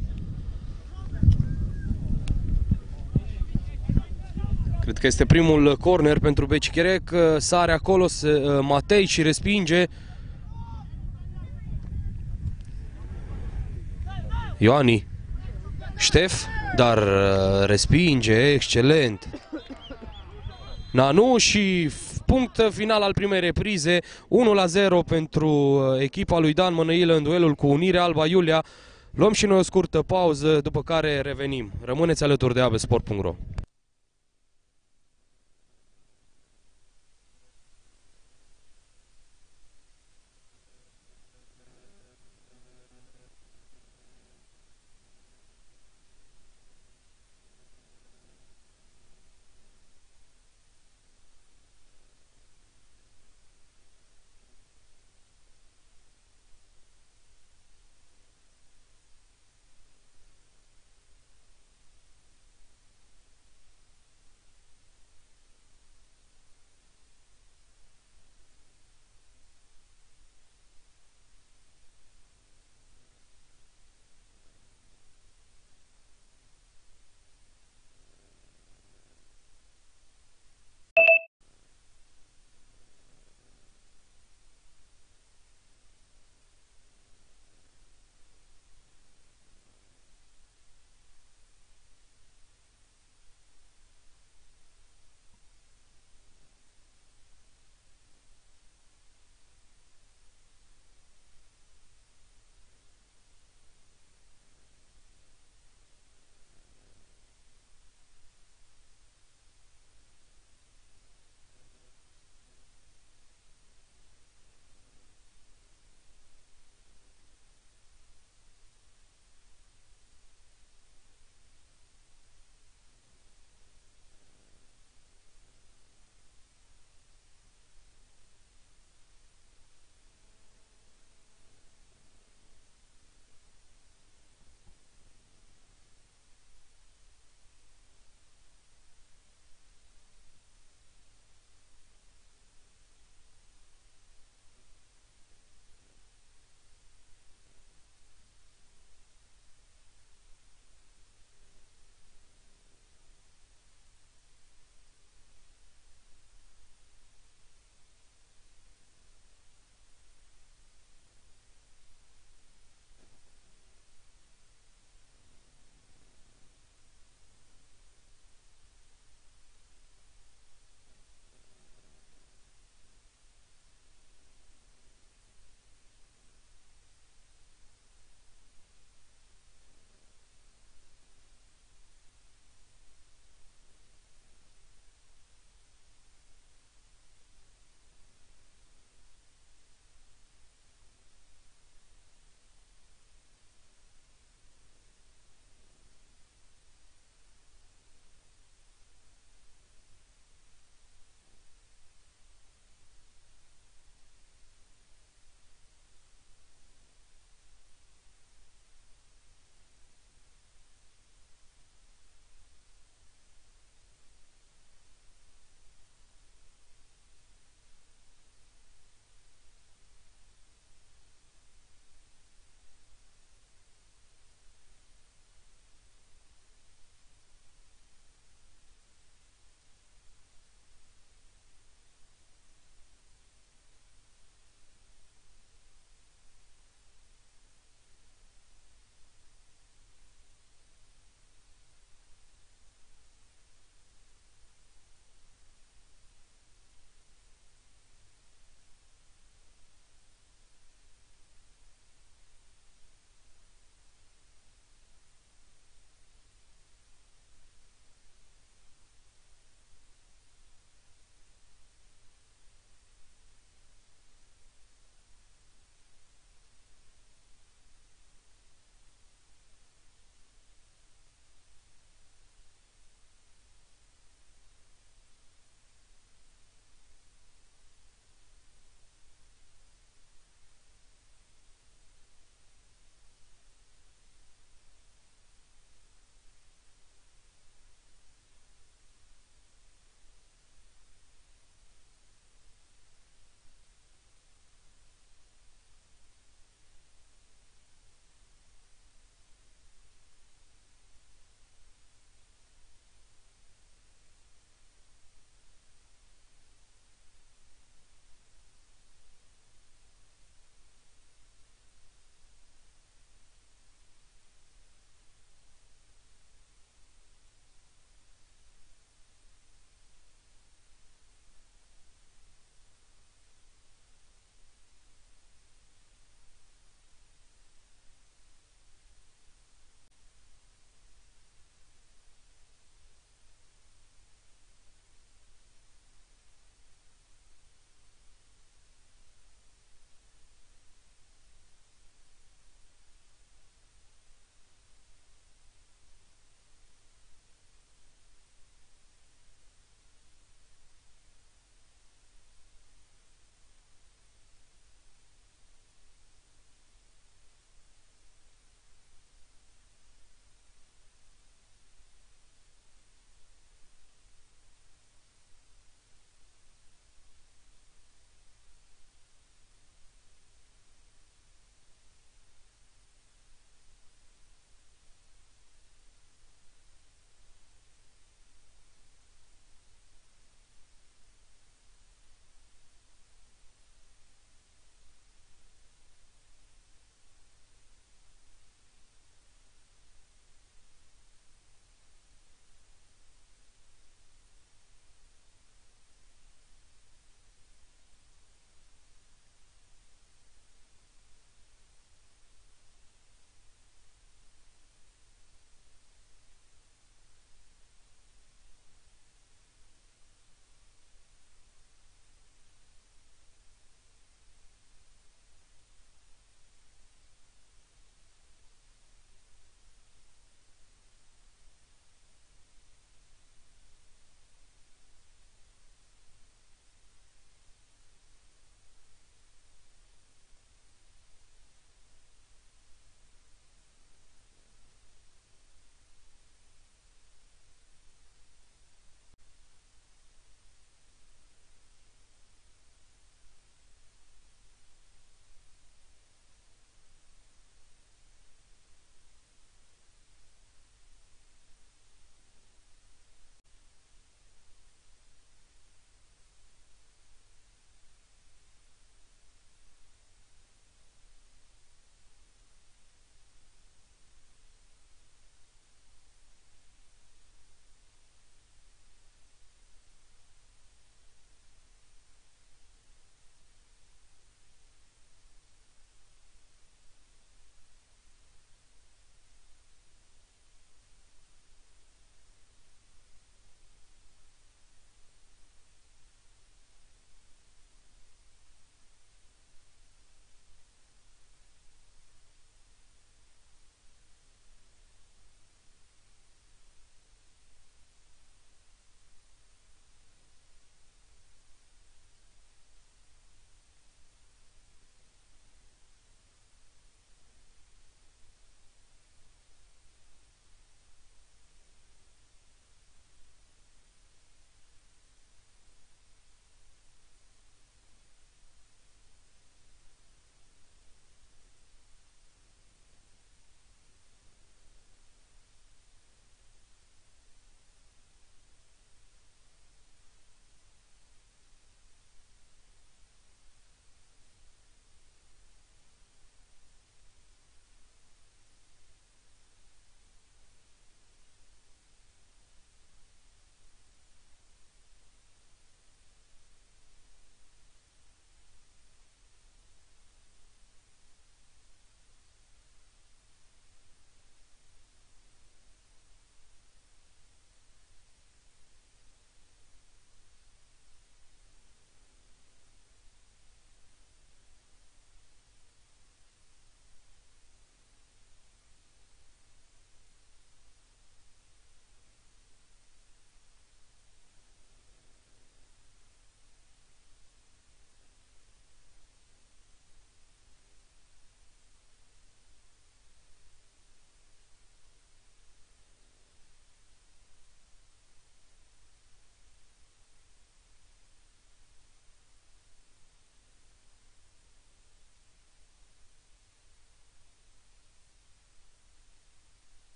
Cred că este primul corner pentru Becicherec, sare acolo Matei și respinge. Ioani, Ștef, dar respinge, excelent. Nanu și punct final al primei reprize, unu la zero pentru echipa lui Dan Mănăilă în duelul cu Unirea Alba Iulia. Luăm și noi o scurtă pauză, după care revenim. Rămâneți alături de abesport punct ro.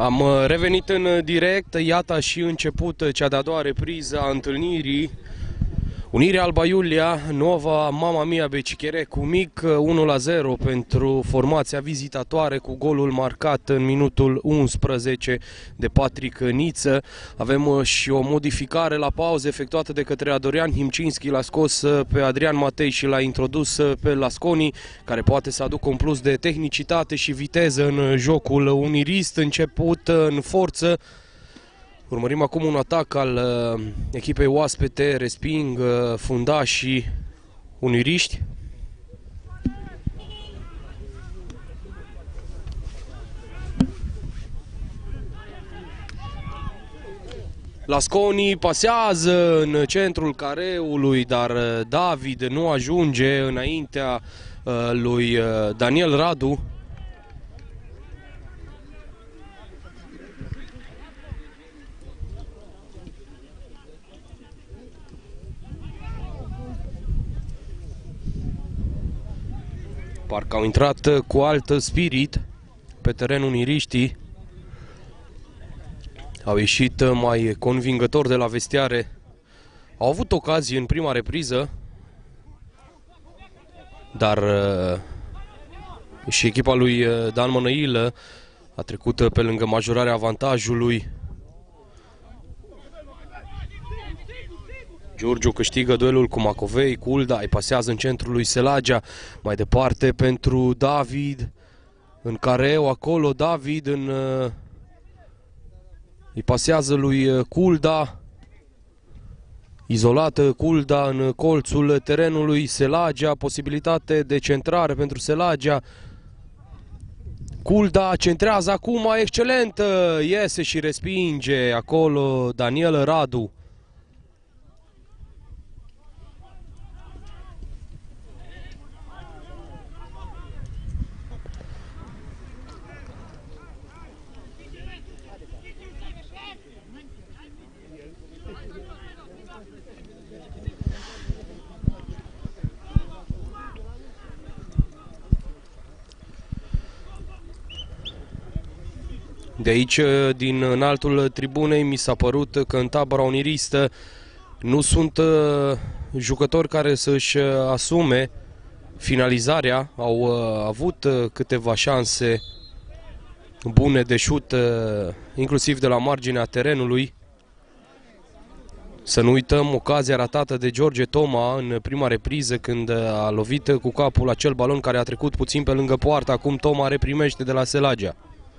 Am uh, revenit în direct, iată și început cea de-a doua repriză a întâlnirii Unirea Alba Iulia, Nova Mama Mia Becichere cu mic unu la zero pentru formația vizitatoare, cu golul marcat în minutul unsprezece de Patrick Niță. Avem și o modificare la pauză efectuată de către Adorian Himcinski, l-a scos pe Adrian Matei și l-a introdus pe Lasconi, care poate să aducă un plus de tehnicitate și viteză în jocul unirist, început în forță. Urmărim acum un atac al uh, echipei oaspete, resping uh, fundașii uniriști. Lasconi pasează în centrul careului, dar David nu ajunge înaintea uh, lui uh, Daniel Radu. Parcă au intrat cu alt spirit pe terenul uniriștii. Au ieșit mai convingător de la vestiare. Au avut ocazii în prima repriză, dar uh, și echipa lui Dan Mănăilă a trecut pe lângă majorarea avantajului. Giurgiu câștigă duelul cu Macovei, Culda îi pasează în centrul lui Selagea, mai departe pentru David, în careu acolo, David în, uh, îi pasează lui Culda, izolată Culda în colțul terenului, Selagea, posibilitate de centrare pentru Selagea. Culda centrează acum, excelentă, iese și respinge acolo Daniel Radu. De aici, din înaltul tribunei, mi s-a părut că în tabăra uniristă nu sunt uh, jucători care să-și asume finalizarea. Au uh, avut uh, câteva șanse bune de șut, uh, inclusiv de la marginea terenului. Să nu uităm ocazia ratată de George Toma în prima repriză, când a lovit cu capul acel balon care a trecut puțin pe lângă poartă. Acum Toma reprimește de la Selagea.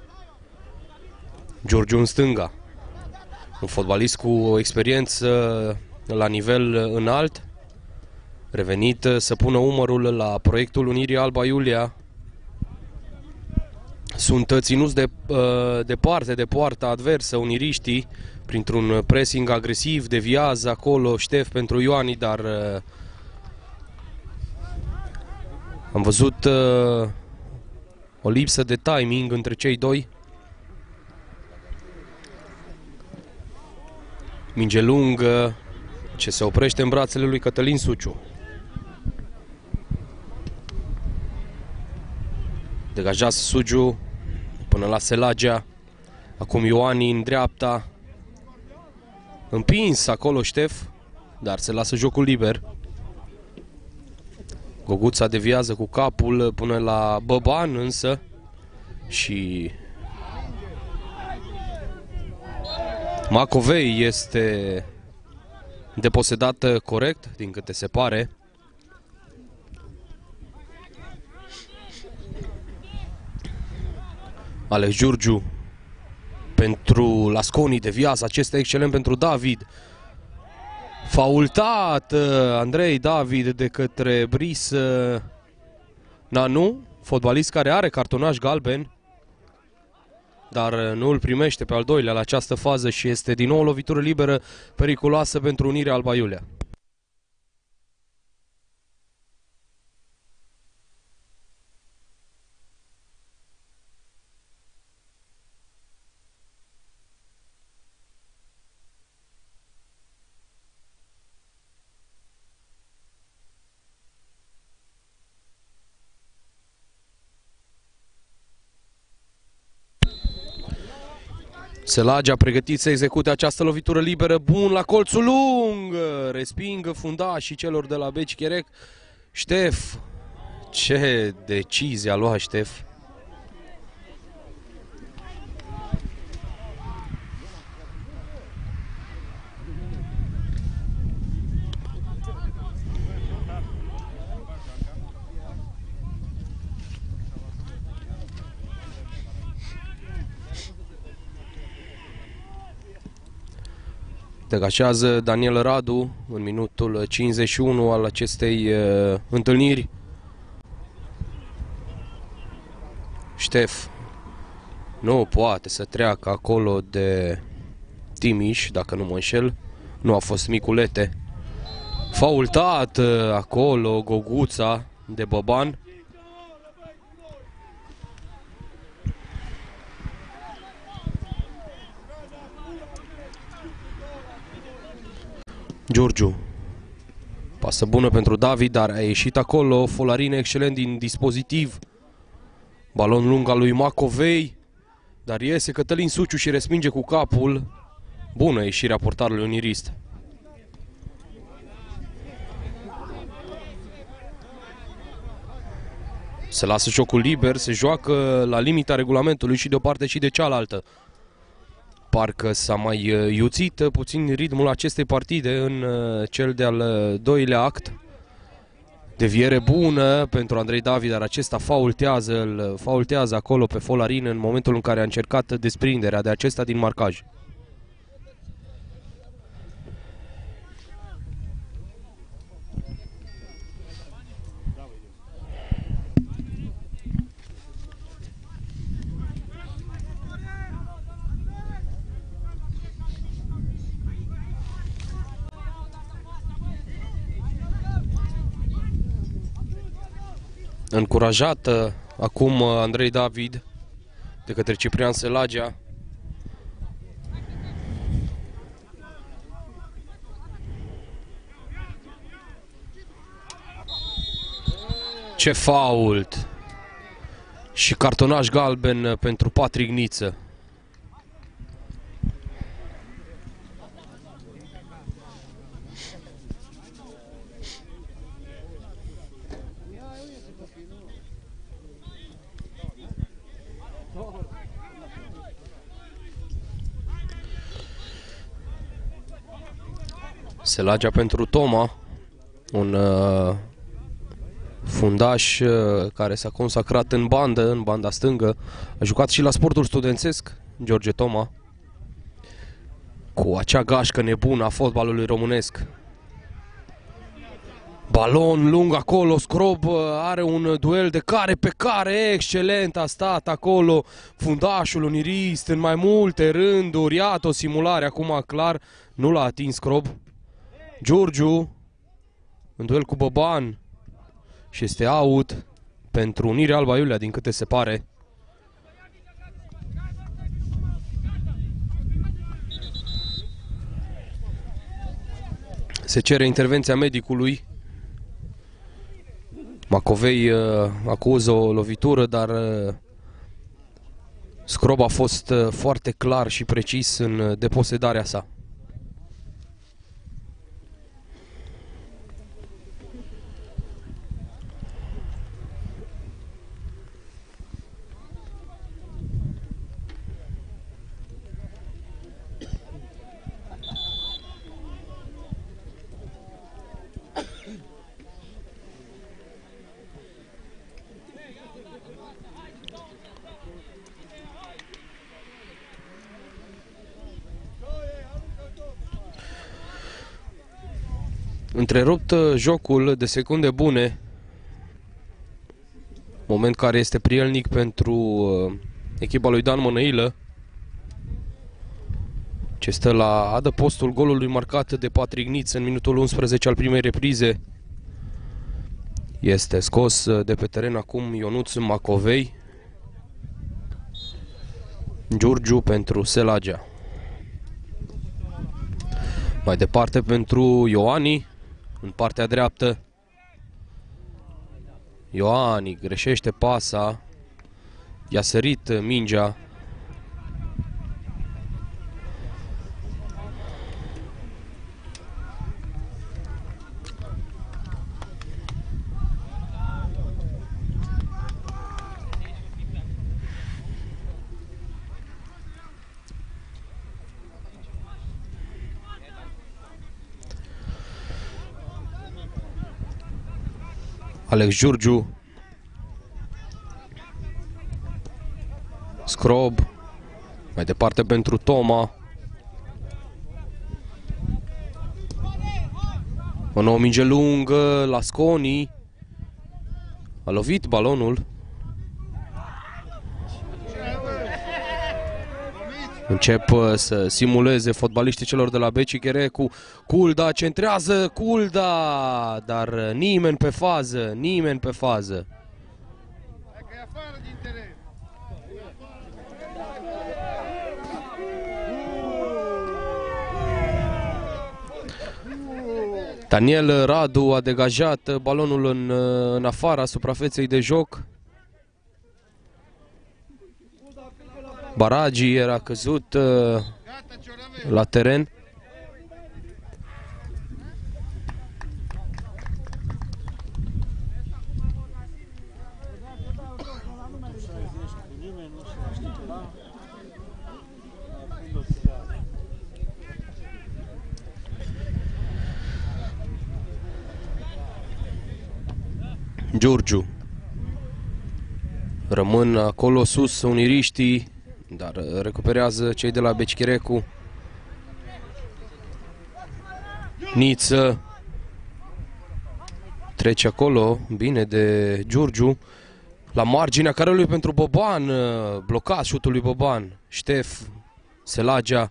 Giurgiu în stânga, un fotbalist cu o experiență la nivel înalt, revenit să pună umărul la proiectul Unirii Alba Iulia. Sunt ținuți de, departe de poarta adversă uniriștii, printr-un pressing agresiv, deviază acolo Ștef pentru Ioani, dar am văzut o lipsă de timing între cei doi. Minge lungă, ce se oprește în brațele lui Cătălin Suciu. Degajează Suciu până la Selagea. Acum Ioani în dreapta. Împins acolo Ștef, dar se lasă jocul liber. Goguța deviază cu capul până la Băban însă. Și Macovei este deposedată corect, din câte se pare. Alex Giurgiu pentru Lasconi, deviază, acesta excelent pentru David. Faultat Andrei David de către Brice Nanu, fotbalist care are cartonaș galben, dar nu îl primește pe al doilea la această fază și este din nou o lovitură liberă periculoasă pentru Unirea Alba Iulia. Sălagea pregătit să execute această lovitură liberă. Bun la colțul lung. Respingă fundașii celor de la Beccherec. Ștef. Ce decizie a luat Ștef. Degașează Daniel Radu în minutul cincizeci și unu al acestei uh, întâlniri. Ștef nu poate să treacă acolo de Timiș, dacă nu mă înșel. Nu a fost Miculete. Faultat uh, acolo Goguța de Băban. Giurgiu. Pasă bună pentru David, dar a ieșit acolo. Folarin excelent din dispozitiv. Balon lung al lui Macovei. Dar iese Cătălin Suciu și respinge cu capul. Bună ieșirea portarului unirist. Se lasă jocul liber, se joacă la limita regulamentului și de o parte și de cealaltă. Parcă s-a mai iuțit puțin ritmul acestei partide în cel de-al doilea act. Deviere bună pentru Andrei David, dar acesta faultează, îl faultează acolo pe Folarin în momentul în care a încercat desprinderea de acesta din marcaj. Încurajat acum Andrei David de către Ciprian Sălagea. Ce fault! Și cartonaj galben pentru Patrick Niță. Sălagea pentru Toma, un uh, fundaș uh, care s-a consacrat în bandă, în banda stângă. A jucat și la sportul studențesc, George Toma, cu acea gașcă nebună a fotbalului românesc. Balon lung acolo, Scrob are un duel de care pe care, excelent a stat acolo fundașul unirist în mai multe rânduri. Iată o simulare, acum clar nu l-a atins Scrob. Giurgiu în duel cu Băban și este out pentru Unirea Alba Iulia, din câte se pare. Se cere intervenția medicului. Macovei uh, acuză o lovitură, dar uh, Scrob a fost uh, foarte clar și precis în uh, deposedarea sa. Întrerupt jocul de secunde bune, moment care este prielnic pentru uh, echipa lui Dan Mănăilă, ce stă la adăpostul golului marcat de Patrick Niță în minutul unsprezece al primei reprize. Este scos de pe teren acum Ionuț Macovei. Giurgiu pentru Sălagea. Mai departe pentru Ioani, în partea dreaptă. Ioani greșește pasa. I-a sărit mingea. Alex Giurgiu. Scrob. Mai departe pentru Toma. O nouă minge lungă la Sconi. A lovit balonul. Încep să simuleze fotbaliștii celor de la B C H R cu Culda, centrează Culda, dar nimeni pe fază, nimeni pe fază. Daniel Radu a degajat balonul în, în afara suprafeței de joc. Baragi era căzut uh, la teren. Giurgiu. Rămân acolo sus uniriștii, dar recuperează cei de la Becicherecu. Niță. Trece acolo, bine de Giurgiu. La marginea carelui pentru Boban. Blocat șutul lui Boban. Ștef. Selagea.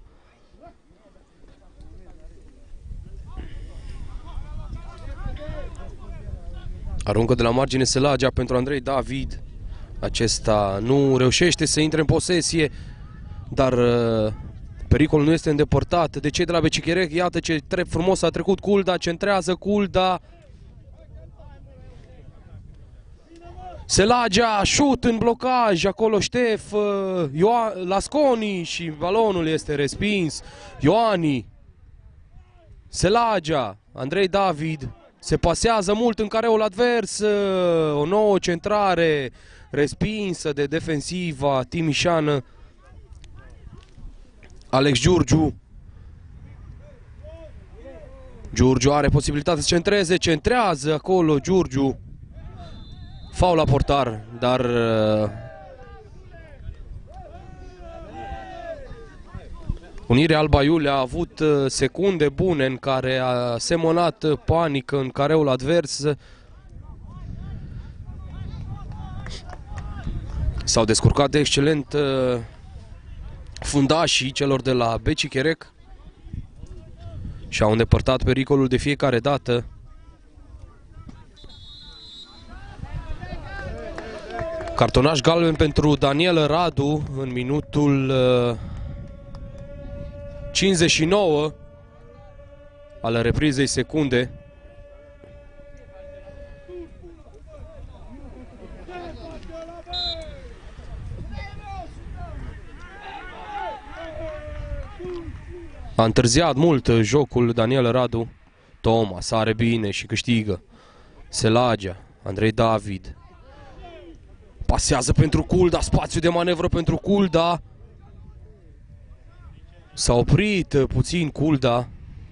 Aruncă de la margine Selagea pentru Andrei David. Acesta nu reușește să intre în posesie, dar uh, pericolul nu este îndepărtat de cei de la Becicherec. Iată ce trep frumos a trecut Culda, centrează Culda. Selagea, șut în blocaj, acolo Ștef, uh, Lasconi și balonul este respins. Ioani, Selagea, Andrei David. Se pasează mult în careul advers, o nouă centrare respinsă de defensiva timișeană. Alex Giurgiu. Giurgiu are posibilitatea să centreze, centrează acolo Giurgiu. Faul la portar, dar Unirea Alba Iulia a avut secunde bune în care a semănat panică în careul advers. S-au descurcat de excelent fundașii celor de la Becicherec și au îndepărtat pericolul de fiecare dată. Cartonaș galben pentru Daniel Radu în minutul cincizeci și nouă al reprizei secunde. A întârziat mult jocul Daniel Radu. Toma sare bine și câștigă. Selagea, Andrei David. Pasează pentru Culda, spațiu de manevră pentru Culda. S-a oprit puțin Culda.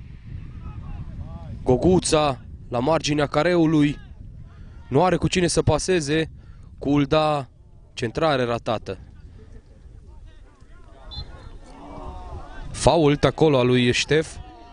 Goguța la marginea careului. Nu are cu cine să paseze. Culda, centrare ratată. Fault acolo al lui Ștef.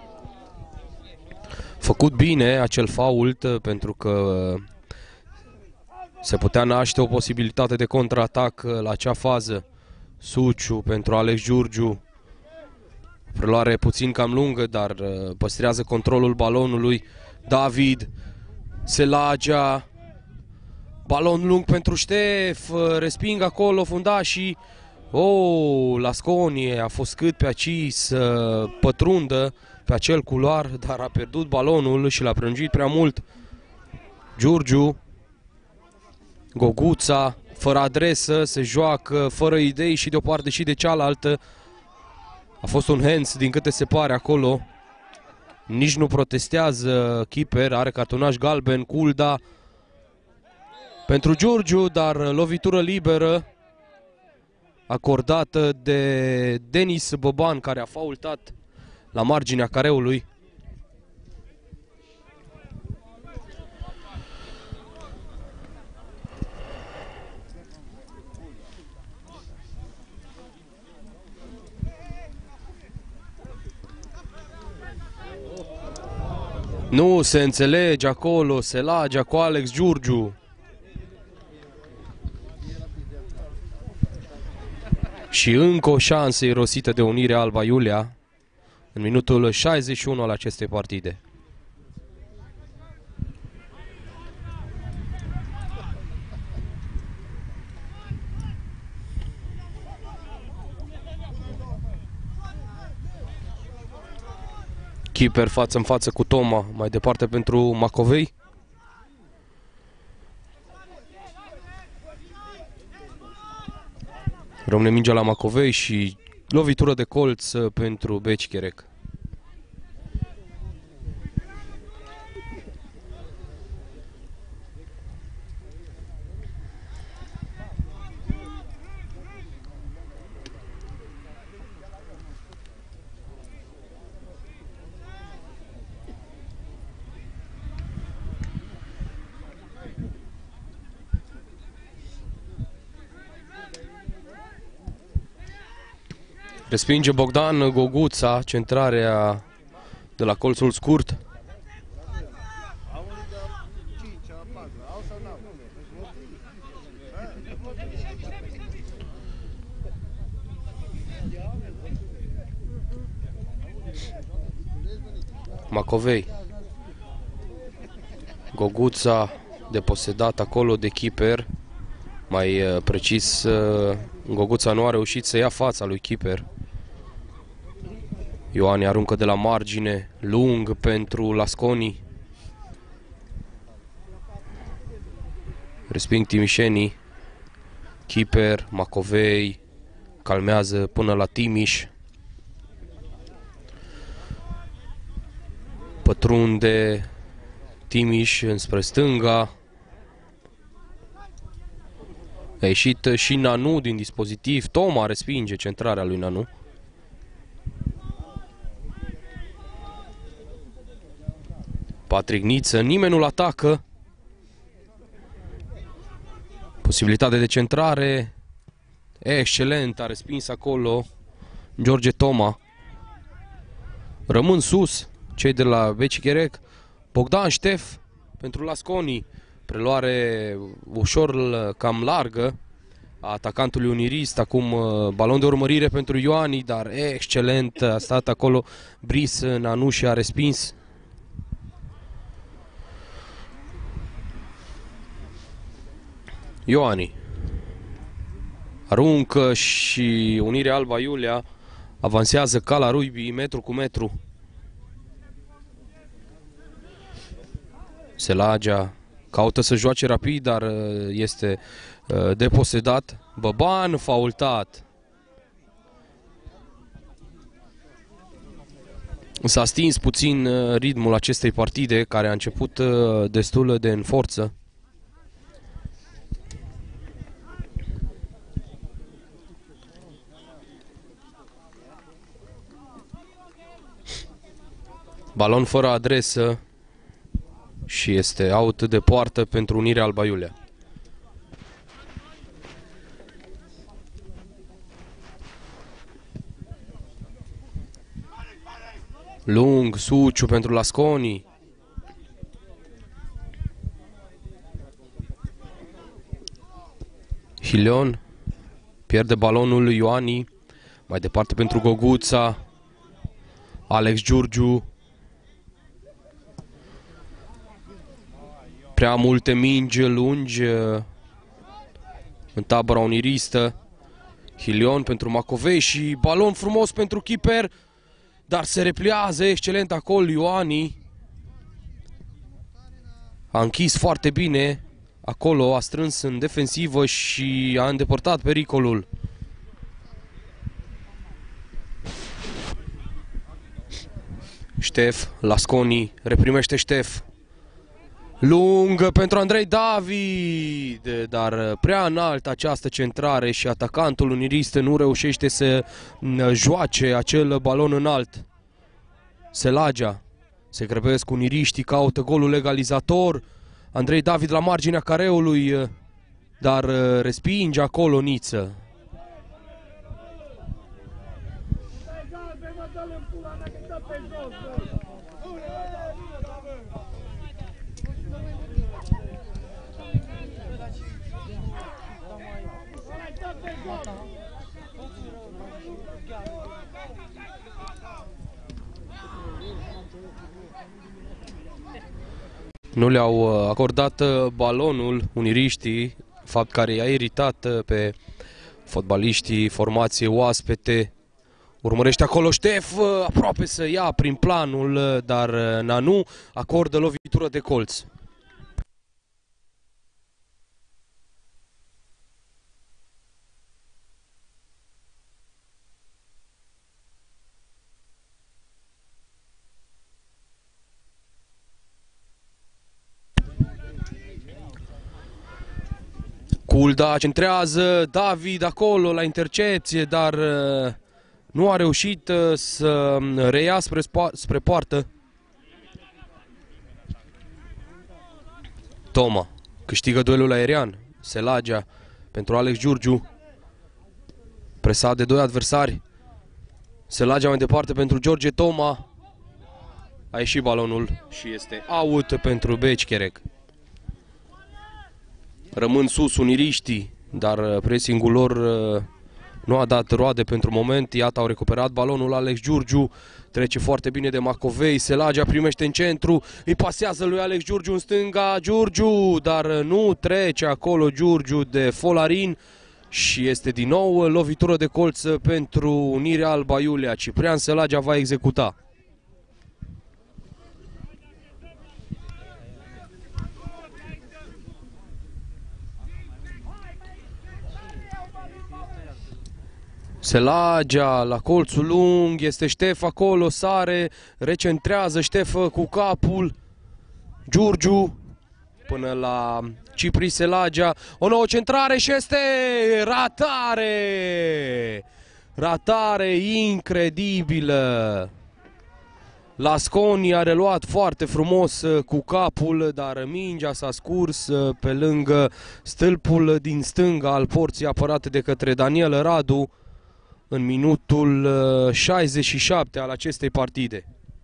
Făcut bine acel fault pentru că se putea naște o posibilitate de contraatac la acea fază. Suciu pentru Alex Giurgiu. Preluare puțin cam lungă, dar păstrează controlul balonului. David, Selagea, balon lung pentru Ștef, resping acolo fundașii. Oh, Lasconi a fost cât pe aici să pătrundă pe acel culoar, dar a pierdut balonul și l-a prelungit prea mult. Giurgiu, Goguța, fără adresă, se joacă fără idei și de o parte și de cealaltă. A fost un hands din câte se pare acolo. Nici nu protestează keeper, are cartonaș galben. Culda pentru Giurgiu, dar lovitură liberă acordată de Denis Boban, care a faultat la marginea careului. Nu se înțelege acolo, se lagea cu Alex Giurgiu. Și încă o șansă irosită de Unirea Alba Iulia în minutul șaizeci și unu al acestei partide. Keeper față în față cu Toma, mai departe pentru Macovei. Rămâne mingea la Macovei și lovitură de colț pentru Becicherec. Respinge Bogdan Goguța, centrarea de la colțul scurt. Macovei. Goguța deposedat acolo de keeper. Mai precis, Goguța nu a reușit să ia fața lui keeper. Ioani aruncă de la margine, lung pentru Lasconi. Resping timișenii. Keeper, Macovei, calmează până la Timiș. Pătrunde Timiș înspre stânga. A ieșit și Nanu din dispozitiv. Toma respinge centrarea lui Nanu. Patrick Niță, nimeni nu-l atacă. Posibilitate de centrare. Excelent, a respins acolo George Toma. Rămân sus cei de la Becicherec. Bogdan Ștef pentru Lasconi. Preluare ușor cam largă a atacantului unirist. Acum balon de urmărire pentru Ioani, dar excelent a stat acolo Bris, Nanu și a respins. Ioani aruncă și Unirea Alba Iulia avansează ca la rugby, metru cu metru. Selagea caută să joace rapid, dar este deposedat. Băban faultat. S-a stins puțin ritmul acestei partide, care a început destul de în forță. Balon fără adresă și este out de poartă pentru Unirea Alba Iulia. Lung, Suciu pentru Lasconi. Hilion pierde balonul lui Ioani. Mai departe pentru Goguța. Alex Giurgiu. Prea multe mingi lungi în tabăra uniristă. Hilion pentru Macovei și balon frumos pentru keeper, dar se repliază excelent acolo Ioani. A închis foarte bine acolo, a strâns în defensivă și a îndepărtat pericolul. Ștef, Lasconi, reprimește Ștef. Lungă pentru Andrei David, dar prea înalt această centrare și atacantul unirist nu reușește să joace acel balon înalt. Selagea, se grăbesc uniriștii, caută golul legalizator. Andrei David la marginea careului, dar respinge acolo Niță. Nu le-au acordat balonul uniriștii, fapt care i-a iritat pe fotbaliștii formației oaspete. Urmărește acolo Ștef, aproape să ia prin planul, dar Nanu acordă lovitură de colț. Culda centrează, David acolo la intercepție, dar uh, nu a reușit uh, să reia spre, spre poartă. Toma câștigă duelul aerian. Selagea pentru Alex Giurgiu. Presat de doi adversari. Selagea mai departe pentru George Toma. A ieșit balonul și este out pentru Becicherec. Rămân sus uniriștii, dar pressingul lor nu a dat roade pentru moment. Iată, au recuperat balonul Alex Giurgiu. Trece foarte bine de Macovei. Selagea primește în centru. Îi pasează lui Alex Giurgiu în stânga. Giurgiu, dar nu trece acolo Giurgiu de Folarin. Și este din nou lovitură de colț pentru Unirea Alba Iulia. Ciprian Selagea va executa. Selagea la colțul lung, este Ștef acolo, sare, recentrează Ștef cu capul. Giurgiu până la Cipri Selagea, o nouă centrare și este ratare! Ratare incredibilă! Lasconi a reluat foarte frumos cu capul, dar mingea s-a scurs pe lângă stâlpul din stânga al porții apărate de către Daniel Radu în minutul șaizeci și șapte al acestei partide.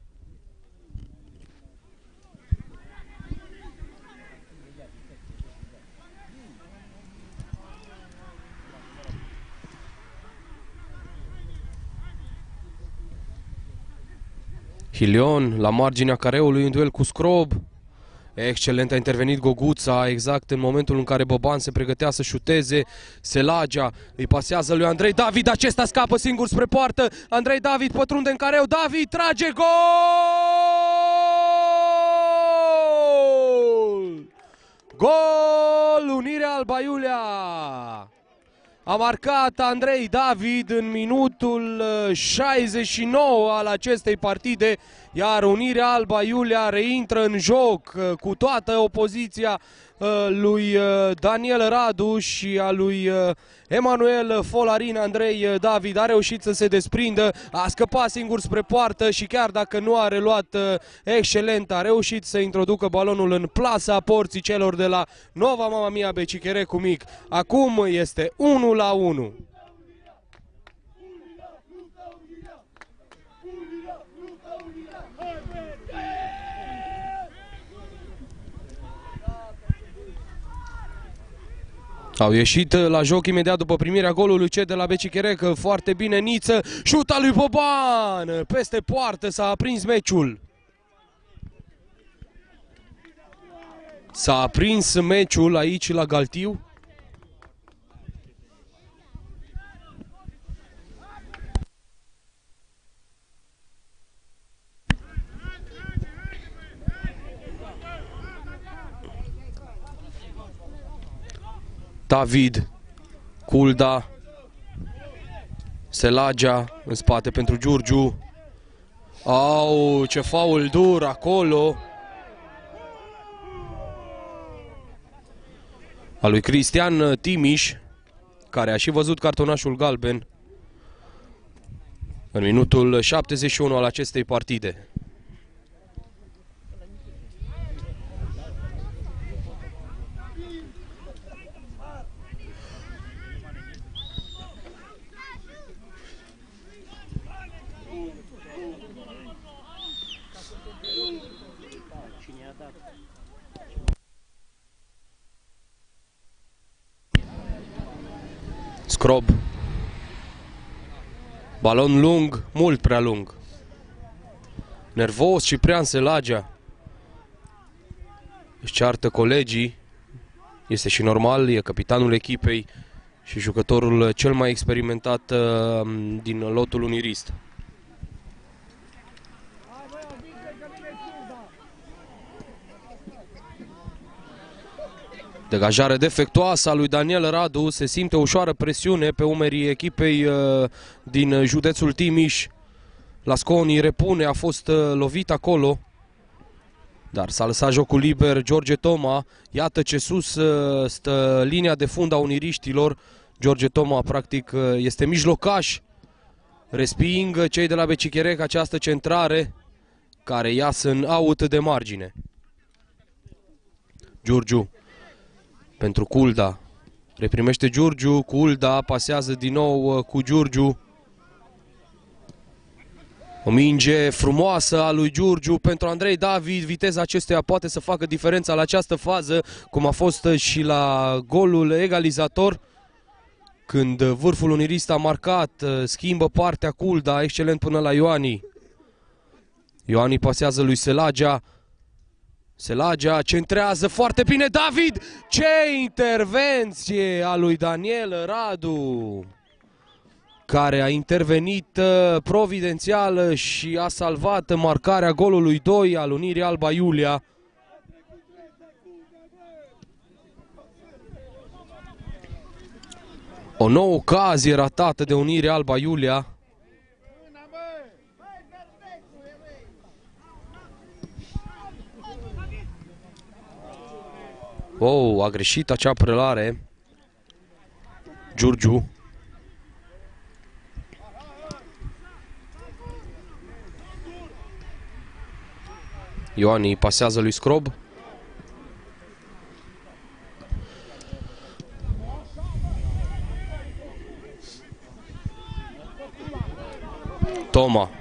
Hilion la marginea careului în duel cu Scrob. Excelent a intervenit Goguța exact în momentul în care Boban se pregătea să șuteze. Selagea îi pasează lui Andrei David, acesta scapă singur spre poartă. Andrei David pătrunde în careu, David trage gol! Gol! Unirea Alba Iulia! A marcat Andrei David în minutul șaizeci și nouă al acestei partide, iar Unirea Alba Iulia reintră în joc cu toată opoziția lui Daniel Radu și a lui Emanuel Folarin. Andrei David a reușit să se desprindă, a scăpat singur spre poartă și chiar dacă nu a reluat excelent, a reușit să introducă balonul în plasa porții celor de la Nova Mama Mia Becicherecu Mic. Acum este unu la unu. Au ieșit la joc imediat după primirea golului cei de la Becicherec. Foarte bine Niță, șuta lui Boban, peste poartă, s-a aprins meciul. S-a aprins meciul aici la Galtiu. David, Culda, Selagea în spate pentru Giurgiu. Au, ce faul dur acolo a lui Cristian Timiș, care a și văzut cartonașul galben în minutul șaptezeci și unu al acestei partide. Scrob. Balon lung, mult prea lung. Nervos Ciprian Selagea. își ceartă colegii. Este și normal, e capitanul echipei și jucătorul cel mai experimentat uh, din lotul unirist. Degajare defectuoasă a lui Daniel Radu, se simte ușoară presiune pe umerii echipei uh, din județul Timiș. Lasconi repune, a fost uh, lovit acolo, dar s-a lăsat jocul liber George Toma. Iată ce sus uh, stă linia de fund a uniriștilor. George Toma practic uh, este mijlocaș. Resping cei de la Becicherec această centrare care iasă în out de margine. Giurgiu pentru Culda. Reprimește Giurgiu, Culda pasează din nou cu Giurgiu. O minge frumoasă a lui Giurgiu pentru Andrei David. Viteza acestuia poate să facă diferența la această fază, cum a fost și la golul egalizator. Când vârful unirist a marcat, schimbă partea Culda, excelent până la Ioani. Ioani pasează lui Selagea. Selagea centrează foarte bine David. Ce intervenție a lui Daniel Radu, care a intervenit providențial și a salvat marcarea golului doi al Unirii Alba Iulia. O nouă ocazie ratată de Unirea Alba Iulia. Oh, a greșit acea prelare. Giurgiu. Ioani pasează lui Scrob. Toma.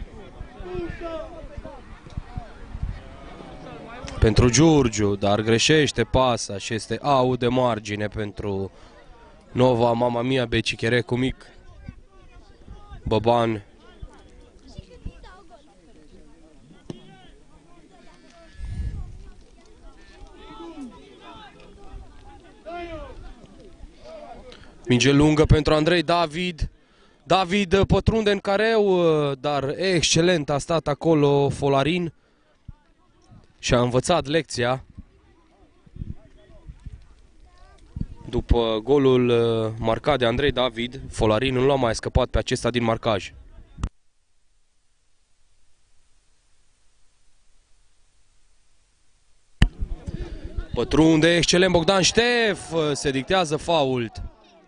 Pentru Giurgiu, dar greșește pasa și este out de margine pentru Nova Mama Mia Becicherecu mic. Băban. Minge lungă pentru Andrei David. David pătrunde în careu, dar excelent a stat acolo Folarin și a învățat lecția. După golul marcat de Andrei David, Folarin nu l-a mai scăpat pe acesta din marcaj. Pătrunde excelent Bogdan Ștef, se dictează fault.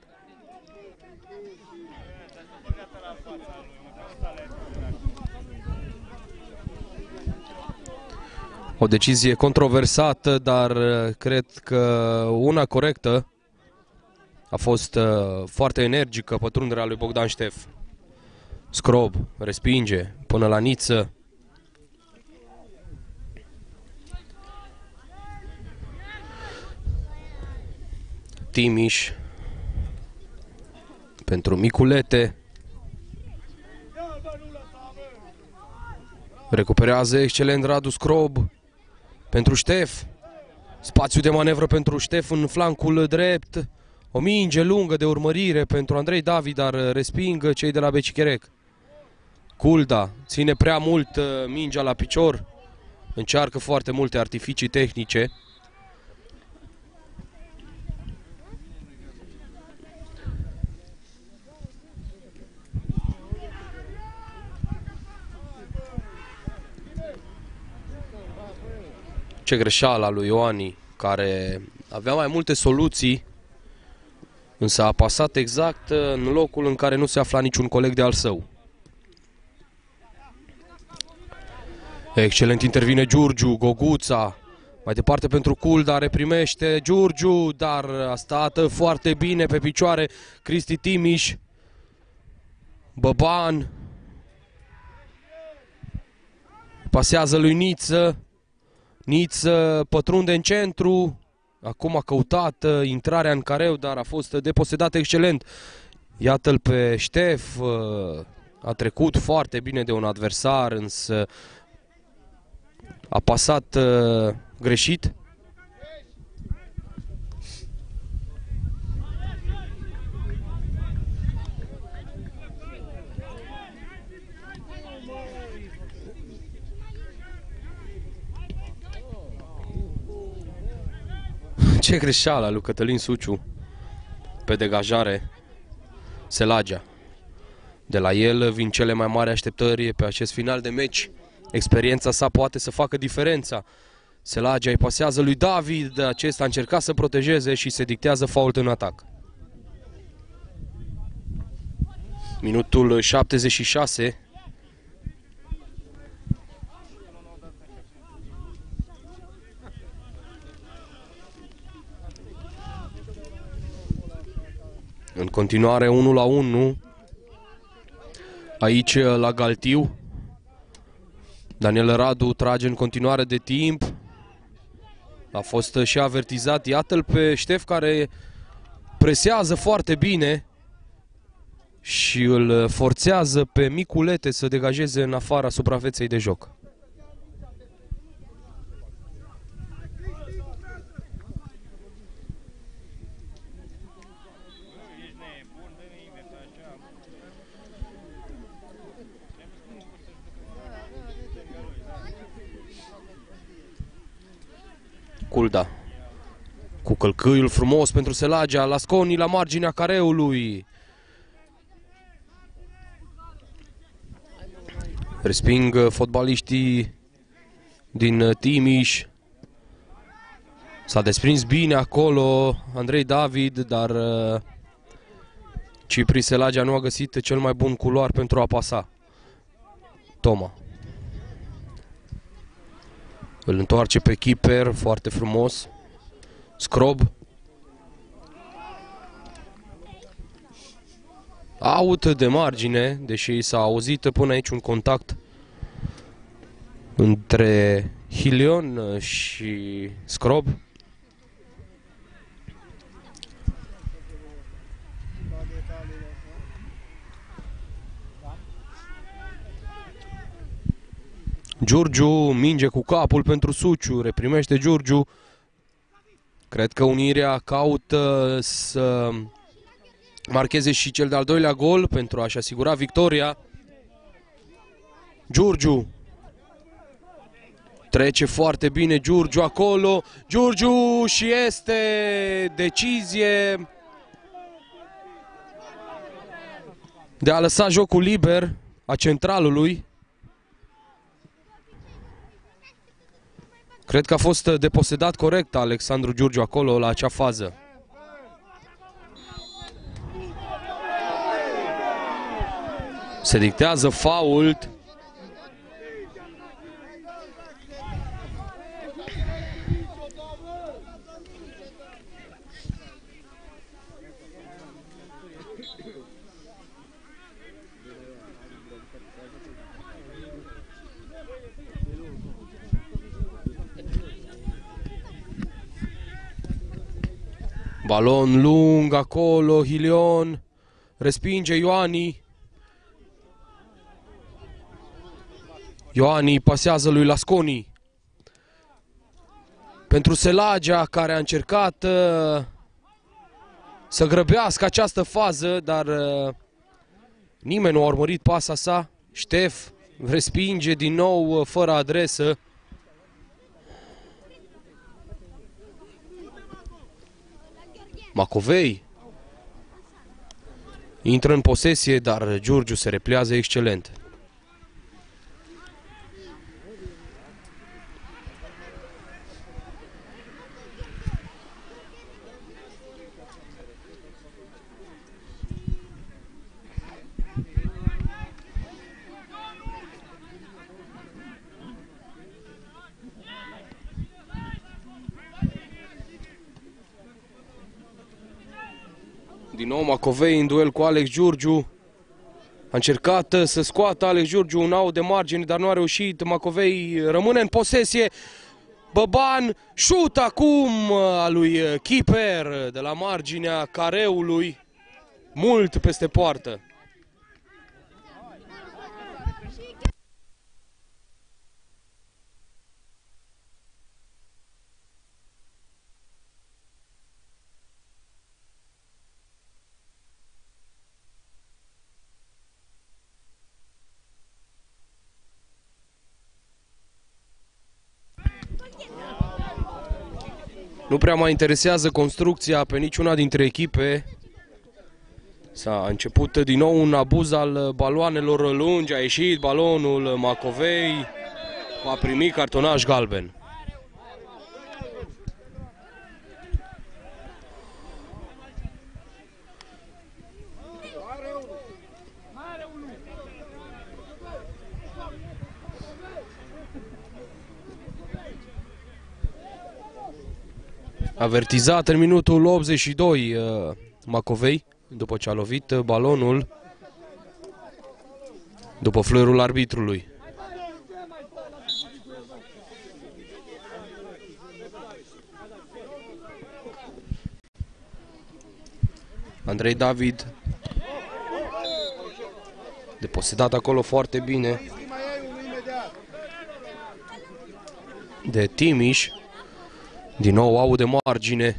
O decizie controversată, dar cred că una corectă. A fost foarte energică pătrunderea lui Bogdan Ștef. Scrob respinge până la Niță. Timiș pentru Miculete. Recuperează excelent Radu Scrob pentru Ștef. Spațiu de manevră pentru Ștef în flancul drept. O minge lungă de urmărire pentru Andrei David, dar respingă cei de la Becicherec. Culda ține prea mult mingea la picior. Încearcă foarte multe artificii tehnice. Ce greșeală a lui Ioani, care avea mai multe soluții, însă a pasat exact în locul în care nu se afla niciun coleg de al său. Excelent intervine Giurgiu, Goguța, mai departe pentru Culda, reprimește Giurgiu, dar a stat foarte bine pe picioare Cristi Timiș. Băban pasează lui Niță. Niță pătrunde în centru. Acum a căutat intrarea în careu, dar a fost deposedat excelent. Iată-l pe Ștef. A trecut foarte bine de un adversar, însă a pasat greșit. Ce greșeală lui Cătălin Suciu pe degajare. Selagea. De la el vin cele mai mari așteptări pe acest final de meci. Experiența sa poate să facă diferența. Selagea îi pasează lui David, acesta a încercat să protejeze și se dictează fault în atac. Minutul șaptezeci și șase. În continuare unu la unu. Aici la Galtiu. Daniel Radu trage în continuare de timp. A fost și avertizat. Iată-l pe Ștef care presează foarte bine și îl forțează pe Miculete să degajeze în afara suprafeței de joc. Culda cu călcâiul frumos pentru Selagea, Lasconi la marginea careului. Resping fotbaliștii din Timiș. S-a desprins bine acolo Andrei David, dar Cipri Selagea nu a găsit cel mai bun culoar pentru a pasa. Toma îl întoarce pe keeper, foarte frumos. Scrob. Out de margine, deși s-a auzit până aici un contact între Hilion și Scrob. Giurgiu, minge cu capul pentru Suciu, reprimește Giurgiu. Cred că Unirea caută să marcheze și cel de-al doilea gol pentru a-și asigura victoria. Giurgiu. Trece foarte bine Giurgiu acolo. Giurgiu și este decizie de a lăsa jocul liber a centralului. Cred că a fost deposedat corect Alexandru Giurgiu acolo la acea fază. Se dictează fault. Balon lung acolo, Hilion respinge Ioani. Ioani pasează lui Lasconi. Pentru Selagea, care a încercat uh, să grăbească această fază, dar uh, nimeni nu a urmărit pasa sa. Ștef respinge din nou uh, fără adresă. Macovei intră în posesie, dar Giurgiu se repliază excelent. Din nou Macovei în duel cu Alex Giurgiu. A încercat să scoată Alex Giurgiu un out de margine, dar nu a reușit. Macovei rămâne în posesie. Băban șut acum a lui keeper de la marginea careului. Mult peste poartă. Nu prea mai interesează construcția pe niciuna dintre echipe. S-a început din nou un abuz al baloanelor lungi, a ieșit balonul, Macovei va primi cartonaș galben. Avertizat în minutul optzeci și doi Macovei, după ce a lovit balonul după fluierul arbitrului. Andrei David deposedat acolo foarte bine de Timiș. Din nou au de margine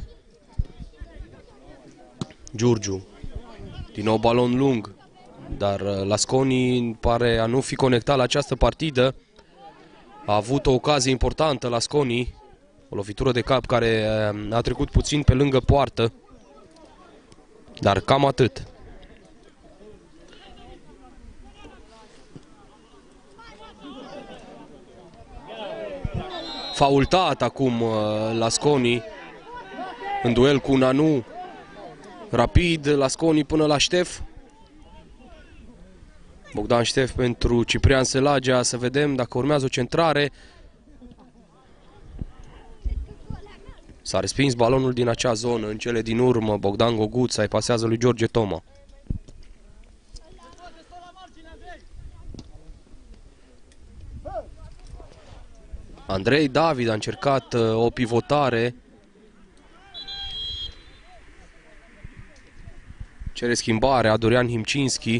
Giurgiu. Din nou balon lung, dar Lasconi pare a nu fi conectat la această partidă. A avut o ocazie importantă Lasconi, o lovitură de cap care a trecut puțin pe lângă poartă, dar cam atât. Faultat acum Lasconi în duel cu Nanu. Rapid Lasconi până la Ștef. Bogdan Ștef pentru Ciprian Selagea. Să vedem dacă urmează o centrare. S-a respins balonul din acea zonă. În cele din urmă Bogdan Goguța îi pasează lui George Toma. Andrei David a încercat uh, o pivotare. Cere schimbarea Dorian Himcinski.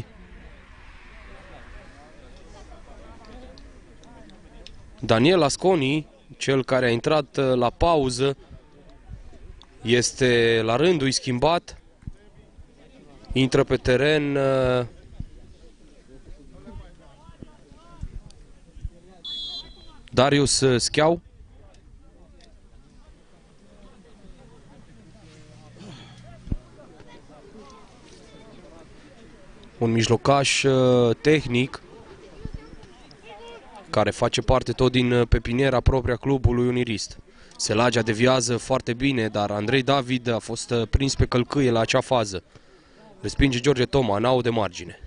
Daniel Lasconi, cel care a intrat uh, la pauză, este la rândul schimbat. Intră pe teren uh, Darius Scheau. Un mijlocaș tehnic care face parte tot din pepiniera propria clubului Unirist. Selagea deviază foarte bine, dar Andrei David a fost prins pe călcâie la acea fază. Respinge George Toma, n-au de margine.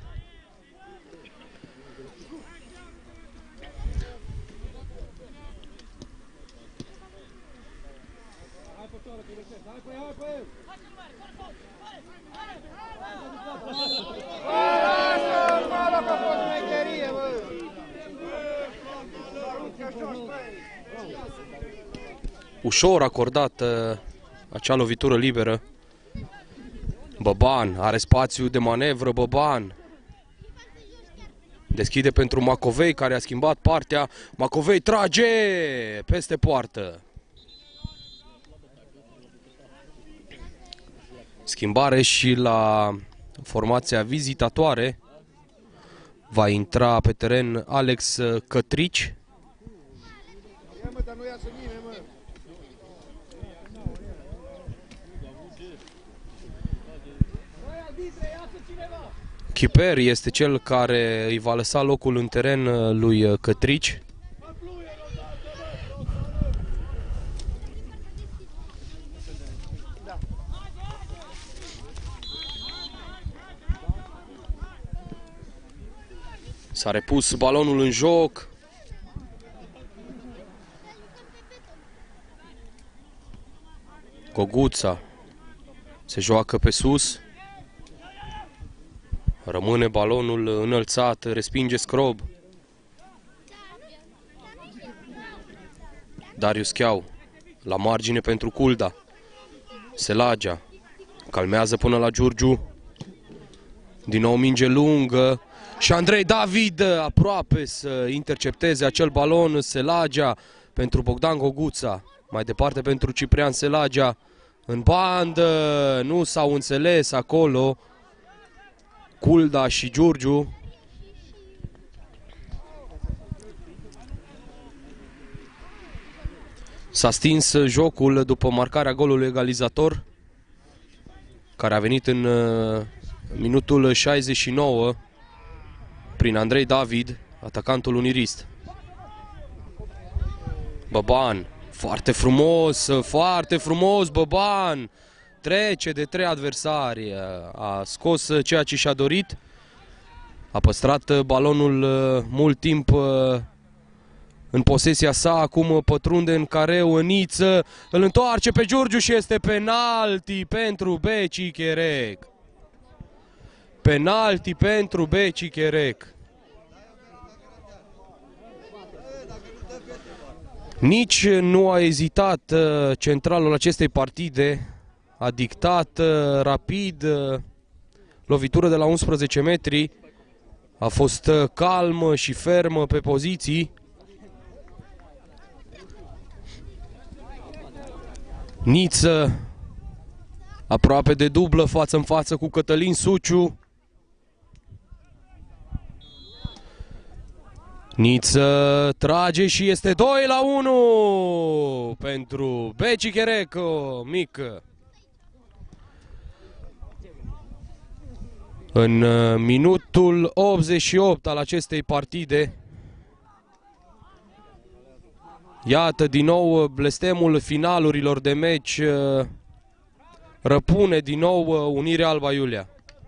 Ușor acordat uh, acea lovitură liberă. Băban are spațiu de manevră. Băban deschide pentru Macovei, care a schimbat partea. Macovei trage peste poartă. Schimbare și la formația vizitatoare. Va intra pe teren Alex Cătrici. Chiper este cel care îi va lăsa locul în teren lui Cătrici. S-a repus balonul în joc. Goguța se joacă pe sus. Rămâne balonul înălțat, respinge Scrob. Darius Cheau la margine pentru Culda. Selagea calmează până la Giurgiu. Din nou minge lungă și Andrei David aproape să intercepteze acel balon. Selagea pentru Bogdan Goguța. Mai departe pentru Ciprian Selagea. În bandă, nu s-au înțeles acolo Culda și Giurgiu. S-a stins jocul după marcarea golului egalizator, care a venit în minutul șaizeci și nouă prin Andrei David, atacantul unirist. Băban, foarte frumos, foarte frumos Băban, trece de trei adversari, a scos ceea ce și-a dorit, a păstrat balonul mult timp în posesia sa, acum pătrunde în careu, în Niță, îl întoarce pe Giurgiu și este penalti pentru B C Cherec. Penalti pentru B C Cherec. Nici nu a ezitat centralul acestei partide, a dictat rapid lovitură de la unsprezece metri, a fost calm și ferm pe poziții. Niță aproape de dublă față în față cu Cătălin Suciu. Niță trage și este doi la unu pentru B C Cherec, mic. În minutul optzeci și opt al acestei partide, iată din nou blestemul finalurilor de meci răpune din nou Unirea Alba Iulia.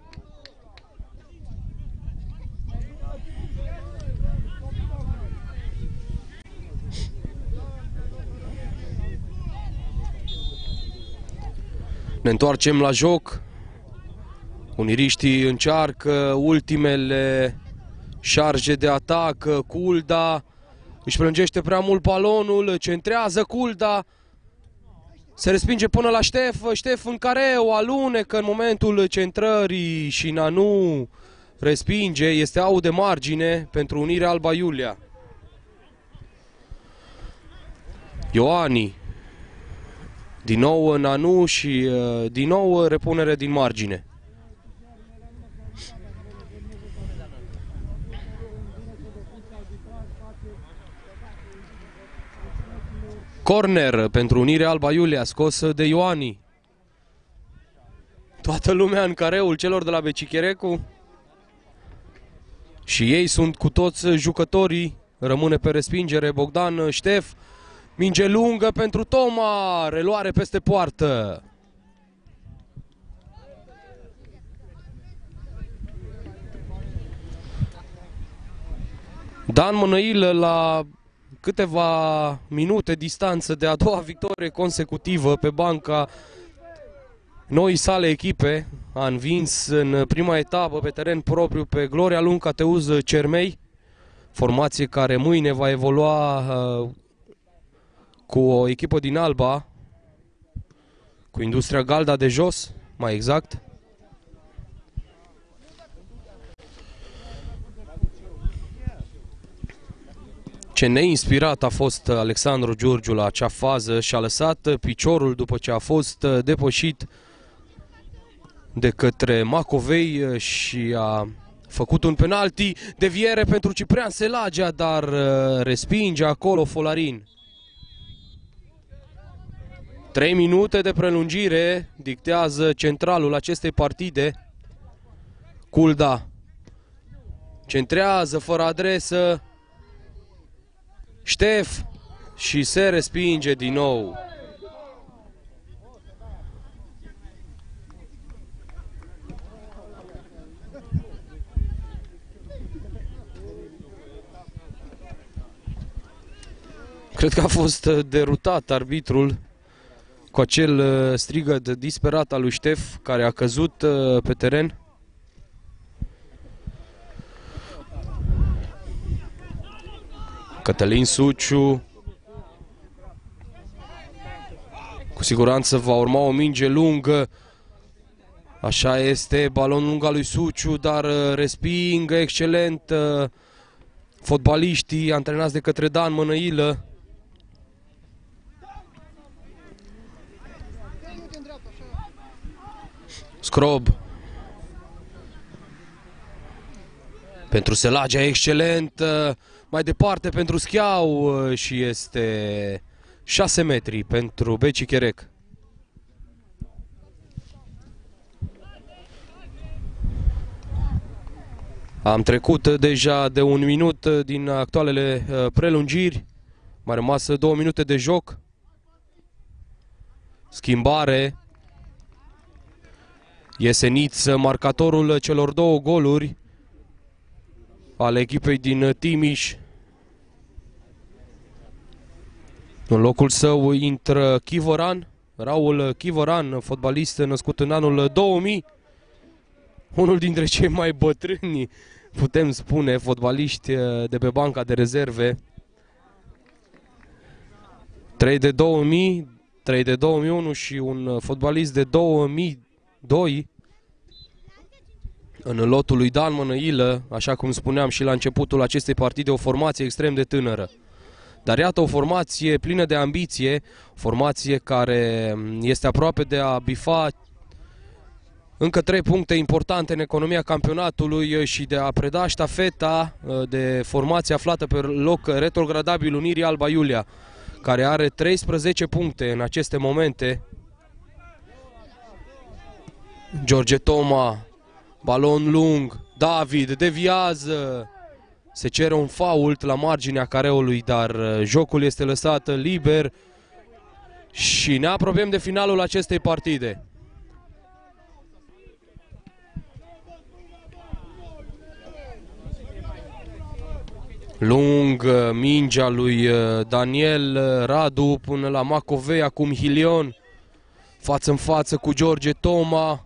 Ne întoarcem la joc. Uniriștii încearcă ultimele șarje de atac. Culda își prelungește prea mult balonul, centrează Culda, se respinge până la Ștef, Ștef în careu, alunecă în momentul centrării și Nanu respinge, este out de margine pentru Unirea Alba Iulia. Ioani, din nou Nanu și uh, din nou repunere din margine. Corner pentru Unirea Alba Iulia, scos de Ioani. Toată lumea în careul celor de la B C Cherecu. Și ei sunt cu toți jucătorii. Rămâne pe respingere Bogdan Ștef. Minge lungă pentru Toma. Reluare peste poartă. Dan Mănăilă la câteva minute distanță de a doua victorie consecutivă pe banca noii sale echipe. A învins în prima etapă pe teren propriu pe Gloria Lunca Teuz Cermei, formație care mâine va evolua uh, cu o echipă din Alba, cu Industria Galda de Jos, mai exact. Ce neinspirat a fost Alexandru Giurgiu la acea fază și a lăsat piciorul după ce a fost depășit de către Macovei și a făcut un penalti, deviere pentru Ciprian Selagea, dar respinge acolo Folarin. Trei minute de prelungire dictează centralul acestei partide. Culda centrează fără adresă. Ștef și se respinge din nou. Cred că a fost derutat arbitrul cu acel strigăt disperat al lui Ștef, care a căzut pe teren. Cătălin Suciu. Cu siguranță va urma o minge lungă. Așa este, balon lung al lui Suciu, dar resping excelent fotbaliștii antrenați de către Dan Mănăilă. Scrob. Pentru Selagea, excelent. Mai departe pentru Schiau și este șase metri pentru Beci Cherec. Am trecut deja de un minut din actualele prelungiri. Mai rămas două minute de joc. Schimbare. Ieseniț, marcatorul celor două goluri ale echipei din Timiș. În locul său intră Chivoran, Raul Chivoran, fotbalist născut în anul două mii. Unul dintre cei mai bătrâni, putem spune, fotbaliști de pe banca de rezerve. trei de două mii, trei de două mii unu și un fotbalist de două mii doi în lotul lui Dan Mănăilă, așa cum spuneam și la începutul acestei partide, o formație extrem de tânără. Dar iată o formație plină de ambiție, o formație care este aproape de a bifa încă trei puncte importante în economia campionatului și de a preda ștafeta de formație aflată pe loc retrogradabil Unirii Alba Iulia, care are treisprezece puncte în aceste momente. George Toma, balon lung, David deviază, se cere un fault la marginea careului, dar jocul este lăsat liber și ne apropiem de finalul acestei partide. Lung, mingea lui Daniel Radu până la Macovei, acum Hilion, față în față cu George Toma.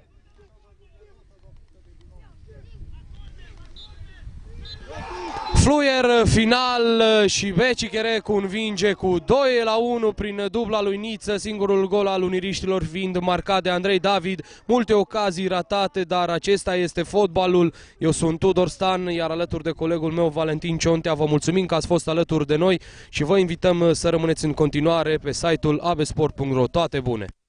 Fluier final și Beci Cherec învinge cu doi la unu prin dubla lui Niță, singurul gol al uniriștilor fiind marcat de Andrei David. Multe ocazii ratate, dar acesta este fotbalul. Eu sunt Tudor Stan, iar alături de colegul meu Valentin Ciontea vă mulțumim că ați fost alături de noi și vă invităm să rămâneți în continuare pe site-ul abesport punct ro. Toate bune!